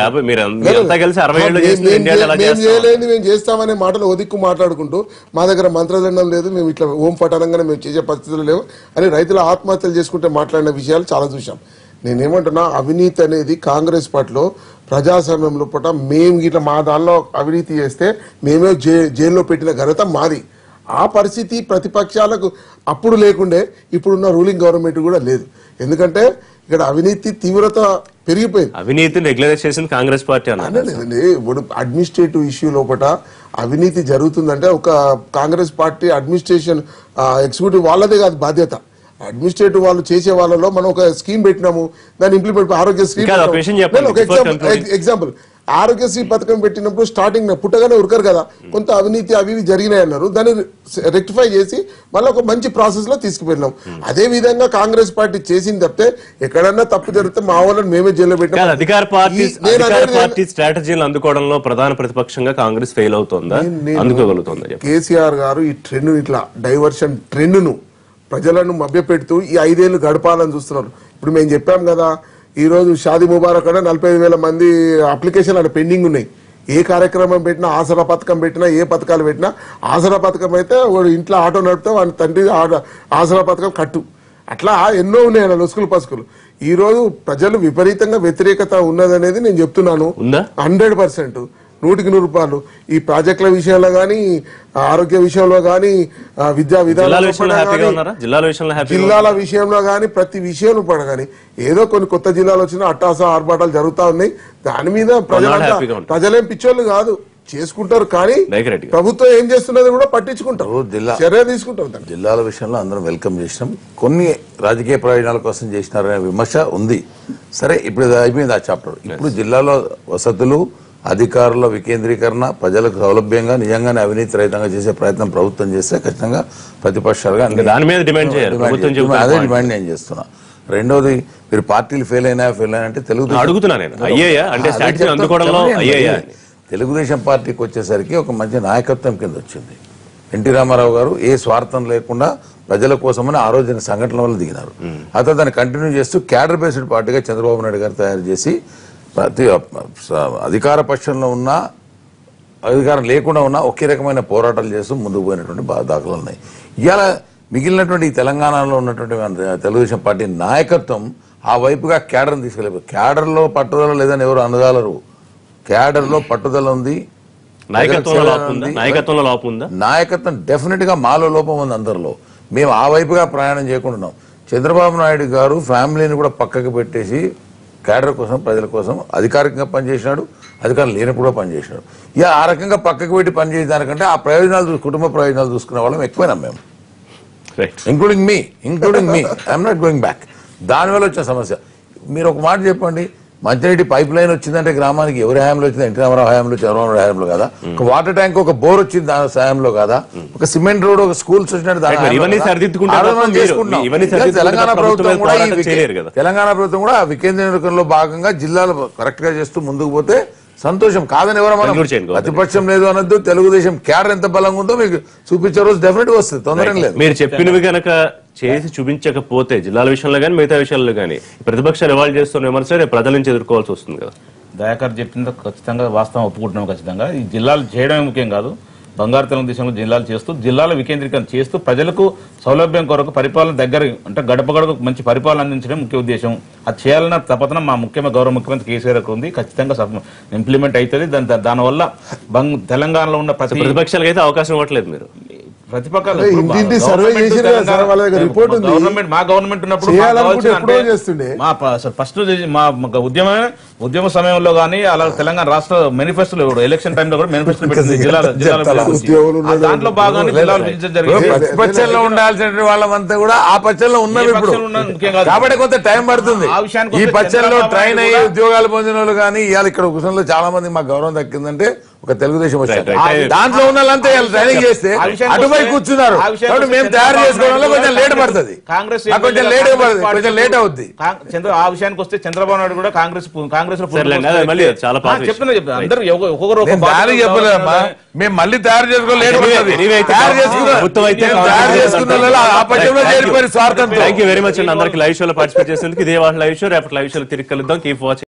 చేయలేని మేము చేస్తామనే మాటలు ఒదిక్కు మాట్లాడుకుంటూ మా దగ్గర మంత్రదండం లేదు, మేము ఇట్లా ఓం పఠనంగానే మేము చేసే పరిస్థితులు లేవు అని రైతుల ఆత్మహత్యలు చేసుకుంటే మాట్లాడిన విషయాలు చాలా చూసాం. నేనేమంటున్నా, అవినీతి అనేది కాంగ్రెస్ పార్టీలో ప్రజాస్వామ్యంలో పూట మేము ఇట్లా మా దానిలో అవినీతి చేస్తే మేమే జై జైల్లో పెట్టిన ఘనత మాది. ఆ పరిస్థితి ప్రతిపక్షాలకు అప్పుడు లేకుండే, ఇప్పుడున్న రూలింగ్ గవర్నమెంట్ కూడా లేదు. ఎందుకంటే ఇక్కడ అవినీతి తీవ్రత పెరిగిపోయింది. అవినీతిని రెగ్యులైజ్ చేసింది కాంగ్రెస్ పార్టీ లేదండి. ఇప్పుడు అడ్మినిస్ట్రేటివ్ ఇష్యూ లోపల అవినీతి జరుగుతుందంటే ఒక కాంగ్రెస్ పార్టీ అడ్మినిస్ట్రేషన్ ఎగ్జిక్యూటివ్ వాళ్ళదే కాదు బాధ్యత. అడ్మినిస్ట్రేటివ్ వాళ్ళు చేసే వాళ్ళలో మనం ఒక స్కీమ్ పెట్టినాము, దాన్ని ఇంప్లిమెంట్ ఆరోగ్య స్కీమ్ ఎగ్జాంపుల్ ఆరోగ్యశ్రీ పథకం పెట్టినప్పుడు స్టార్టింగ్ పుట్టగానే ఉరకరు కదా, కొంత అవినీతి అవి జరిగినాయి అన్నారు. దాన్ని రెక్టిఫై చేసి మళ్ళీ ఒక మంచి ప్రాసెస్ లో తీసుకుపోయినాం. అదే విధంగా కాంగ్రెస్ పార్టీ చేసింది తప్పితే ఎక్కడన్నా తప్పు జరిగితే మా వాళ్ళని మేమే జైల్లో పెట్టాం. అధికార పార్టీ స్ట్రాటజీలు అందుకోవడంలో ప్రధాన ప్రతిపక్షంగా కాంగ్రెస్ ఫెయిల్ అవుతుందా, అందుకోగలుగుతుందా? కేసీఆర్ గారు ఈ ట్రెండ్ ఇట్లా డైవర్షన్ ట్రెండ్ ను ప్రజలను మభ్యపెడుతూ ఈ ఐదేళ్లు గడపాలని చూస్తున్నారు. ఇప్పుడు మేము చెప్పాం కదా, ఈ రోజు షాదీ ముబారక్ కూడా నలభై ఐదు వేల మంది అప్లికేషన్ అక్కడ పెండింగ్ ఉన్నాయి. ఏ కార్యక్రమం పెట్టినా, ఆసరా పథకం పెట్టినా, ఏ పథకాలు పెట్టినా, ఆసరా పథకం అయితే వాడు ఇంట్లో ఆటో నడిపితే వాడి తండ్రి ఆసరా పథకం కట్టు, అట్లా ఎన్నో ఉన్నాయి అన్న లొసుకులు పసుకులు. ఈ రోజు ప్రజలు విపరీతంగా వ్యతిరేకత ఉన్నదనేది నేను చెప్తున్నాను. హండ్రెడ్ పర్సెంట్ నూటికి నూరు రూపాయలు ఈ ప్రాజెక్టుల విషయంలో గానీ, ఆరోగ్య విషయంలో గానీ, విద్యా విధానాల జిల్లాల విషయంలో గానీ, ప్రతి విషయంలో పడ గానీ ఏదో కొన్ని కొత్త జిల్లాలు వచ్చినా అట్టాస ఆర్భాటాలు జరుగుతా ఉన్నాయి. దాని మీద ప్రజలంతా ప్రజలేం పిచ్చోళ్ళు కాదు, చేసుకుంటారు. కానీ ప్రభుత్వం ఏం చేస్తున్నది కూడా పట్టించుకుంటారు, చర్య తీసుకుంటారు. జిల్లాల విషయంలో అందరం వెల్కమ్ చేసినాం. కొన్ని రాజకీయ ప్రయోజనాల కోసం చేసినారనే విమర్శ ఉంది. సరే, ఇప్పుడు అయిపోయింది ఆ చాప్టర్. ఇప్పుడు జిల్లాలో వసతులు, అధికారుల వికేంద్రీకరణ, ప్రజలకు సౌలభ్యంగా నిజంగానే అవినీతి రహితంగా చేసే ప్రయత్నం ప్రభుత్వం చేస్తే ఖచ్చితంగా ప్రతిపక్షాలుగా దాని మీద డిమాండ్ చేయాలి. అదే డిమాండ్ నేను చేస్తున్నా. రెండోది, మీరు పార్టీలు ఫెయిల్ అయినా ఫెయిల్ అయినా అంటే తెలుగుదేశం పార్టీకి వచ్చేసరికి ఒక మంచి నాయకత్వం కింద వచ్చింది. ఎన్టీ రామారావు గారు ఏ స్వార్థం లేకుండా ప్రజల కోసమని ఆ రోజున సంఘటనల వల్ల దిగినారు. అతను దాన్ని కంటిన్యూ చేస్తూ క్యాడర్ బేస్డ్ పార్టీగా చంద్రబాబు నాయుడు గారు తయారు చేసి ప్రతి అధికార పక్షంలో ఉన్నా అధికారం లేకుండా ఉన్నా ఒకే రకమైన పోరాటాలు చేస్తూ ముందుకు పోయినటువంటి దాఖలు ఉన్నాయి. ఇవాళ మిగిలినటువంటి తెలంగాణలో ఉన్నటువంటి తెలుగుదేశం పార్టీ నాయకత్వం ఆ వైపుగా క్యాడర్ని తీసుకెళ్ళి, క్యాడర్లో పట్టుదల లేదని ఎవరు అనగలరు. క్యాడర్లో పట్టుదల ఉంది, నాయకత్వం డెఫినెట్ గా మాలో లోపం ఉంది అందరిలో. మేము ఆ వైపుగా ప్రయాణం చేయకుంటున్నాం. చంద్రబాబు నాయుడు గారు ఫ్యామిలీని కూడా పక్కకు పెట్టేసి క్యాడర్ కోసం, ప్రజల కోసం అధికారికంగా పనిచేసినాడు, అధికారం లేనప్పుడు కూడా పనిచేసినాడు. ఇక ఆ రకంగా పక్కకు పెట్టి పనిచేసే దానికంటే ఆ ప్రయోజనాలు, కుటుంబ ప్రయోజనాలు చూసుకునే వాళ్ళం ఎక్కువైనాం మేము, including me including me I'm not going back. దానివల్ల వచ్చిన సమస్య. మీరు ఒక మాట చెప్పండి, మంచినీటి పైప్ లైన్ వచ్చిందంటే గ్రామానికి ఎవరి హయాంలో వచ్చింది? ఎన్టీ రామారావు హయాంలో, చంద్రబాబు హయాంలో కదా. ఒక వాటర్ ట్యాంక్, ఒక బోర్ వచ్చింది దాని సాయంలో కదా. ఒక సిమెంట్ రోడ్, ఒక స్కూల్స్ వచ్చినట్టు దాని హయాంలో ఇవన్నీ కదా. సరిదిద్దుకుంటారా? ఆ రోజు మనం మీరు- చేసుకుంటున్నాం. ఇవన్నీ ఇంకా సరిదిద్దుకుంటే తెలంగాణ ప్రభుత్వం ప్రభుత్వం కూడా ఈ పోరాటం వికే- చేయలేరు కదా. తెలంగాణ ప్రభుత్వం కూడా వికేంద్రీకరణలో భాగంగా జిల్లాలు కరెక్ట్ గా చేస్తూ ముందుకు పోతే సంతోషం. కాదని ఎవరో మనం Conclude చేయండి, గోవర్ధన్. ప్రతిపక్షం లేదు అనొద్దు. తెలుగుదేశం క్యాడర్ ఎంత బలంగా ఉందో మీకు చూపించే రోజు డెఫినెట్ గా వస్తుంది, తొందర లేదు. మీరు చెప్పినవి గనక చేసి చూపించకపోతే జిల్లాల విషయంలో కానీ మిగతా విషయాల్లో కానీ ప్రతిపక్షాలు ఇవాళ చేస్తున్న విమర్శ రేపు ప్రజల నుంచి ఎదుర్కోవాల్సి వస్తుంది కదా. దయాకర్ చెప్పింది ఖచ్చితంగా వాస్తవం ఒప్పుకుంటున్నాం. ఖచ్చితంగా ఈ జిల్లాలు చేయడమే ముఖ్యం కాదు, బంగారు తెలంగాణ దేశంలో జిల్లాలు చేస్తూ జిల్లాల వికేంద్రీకరణ చేస్తూ ప్రజలకు సౌలభ్యం కొరకు పరిపాలన దగ్గర అంటే గడప గడపకు మంచి పరిపాలన అందించడం ముఖ్య ఉద్దేశం. అది చేయాలన్న తపన మా ముఖ్యమైన గౌరవ ముఖ్యమంత్రి కేసీఆర్ ఉంది. ఖచ్చితంగా ఇంప్లిమెంట్ అవుతుంది. దాని దానివల్ల బంగ్ తెలంగాణలో ఉన్న ప్రతి ప్రతిపక్షాలకు అయితే అవకాశం ఇవ్వట్లేదు మీరు. ప్రతిపక్షాలు ఇంటింటి సర్వే చేసిరు కదా సార్, వాళ్ళ దగ్గర రిపోర్ట్ ఉంది. గవర్నమెంట్ మా గవర్నమెంట్ ఉన్నప్పుడు చేయాలనుకుంటే ఎప్పుడో చేస్తుండే. మా ఫస్ట్ మా ఉద్యమ ఉద్యమ సమయంలో కానీ అలా తెలంగాణ రాష్ట్ర మేనిఫెస్టోలో ఎలక్షన్ టైంలో కూడా మేనిఫెస్టో పెట్టింది జిల్లాల జిల్లాల దాంట్లో భాగంగా జిల్లాలు విభజించడం జరిగింది. ప్రతిపక్షంలో ఉండాల్సిన వాళ్ళంతా కూడా ఆ పక్షంలో ఉన్నారు ఇప్పుడు. కాబట్టి కొంత టైం పడుతుంది. ఈ పక్షంలో ట్రైన్ అయ్యి ఉద్యోగాలు పొందిన వాళ్ళు కానీ ఇవాళ ఇక్కడ కుసంలో చాలా మంది మాకు గౌరవం దక్కిందంటే ఒక తెలుగుదేశం వచ్చారు. దాంట్లో ఉన్న వాళ్ళంతా ట్రైనింగ్ చేస్తే అటుపై కూర్చున్నారు. కాబట్టి మేము తయారు చేసుకోవడంలో కొంచెం లేట్ పడుతుంది. కాంగ్రెస్ కొంచెం లేట్ కొంచెం లేట్ అవుద్ది. చంద్ర ఆ విషయానికి వస్తే చంద్రబాబు నాయుడు కూడా కాంగ్రెస్ కాంగ్రెస్ లో సరేలేండి, అది మళ్ళీ చాలా పాత విషయం. చెప్తున్నా చెప్తున్నా అందరూ ఒక్కొక్కరు నేను దానికి చెప్పలేదమ్మా. మేము మళ్ళీ తయారు చేసుకోవాలి, లేట్ పడుతుంది. Anyway, తయారు చేసుకున్న ప్రభుత్వం అయితే తయారు చేసుకున్న వాళ్ళు ఆ పక్షంలో చేరిపోయి స్వార్థంతో. థ్యాంక్ యూ వెరీ మచ్ అండి అందరికి లైవ్ షోలో పార్టిసిపేట్ చేసేందుకు. ఇదే వాళ్ళ లైవ్ షో. రేపటి లైవ్ షోలో తిరిగి కలుద్దాం. Keep watching.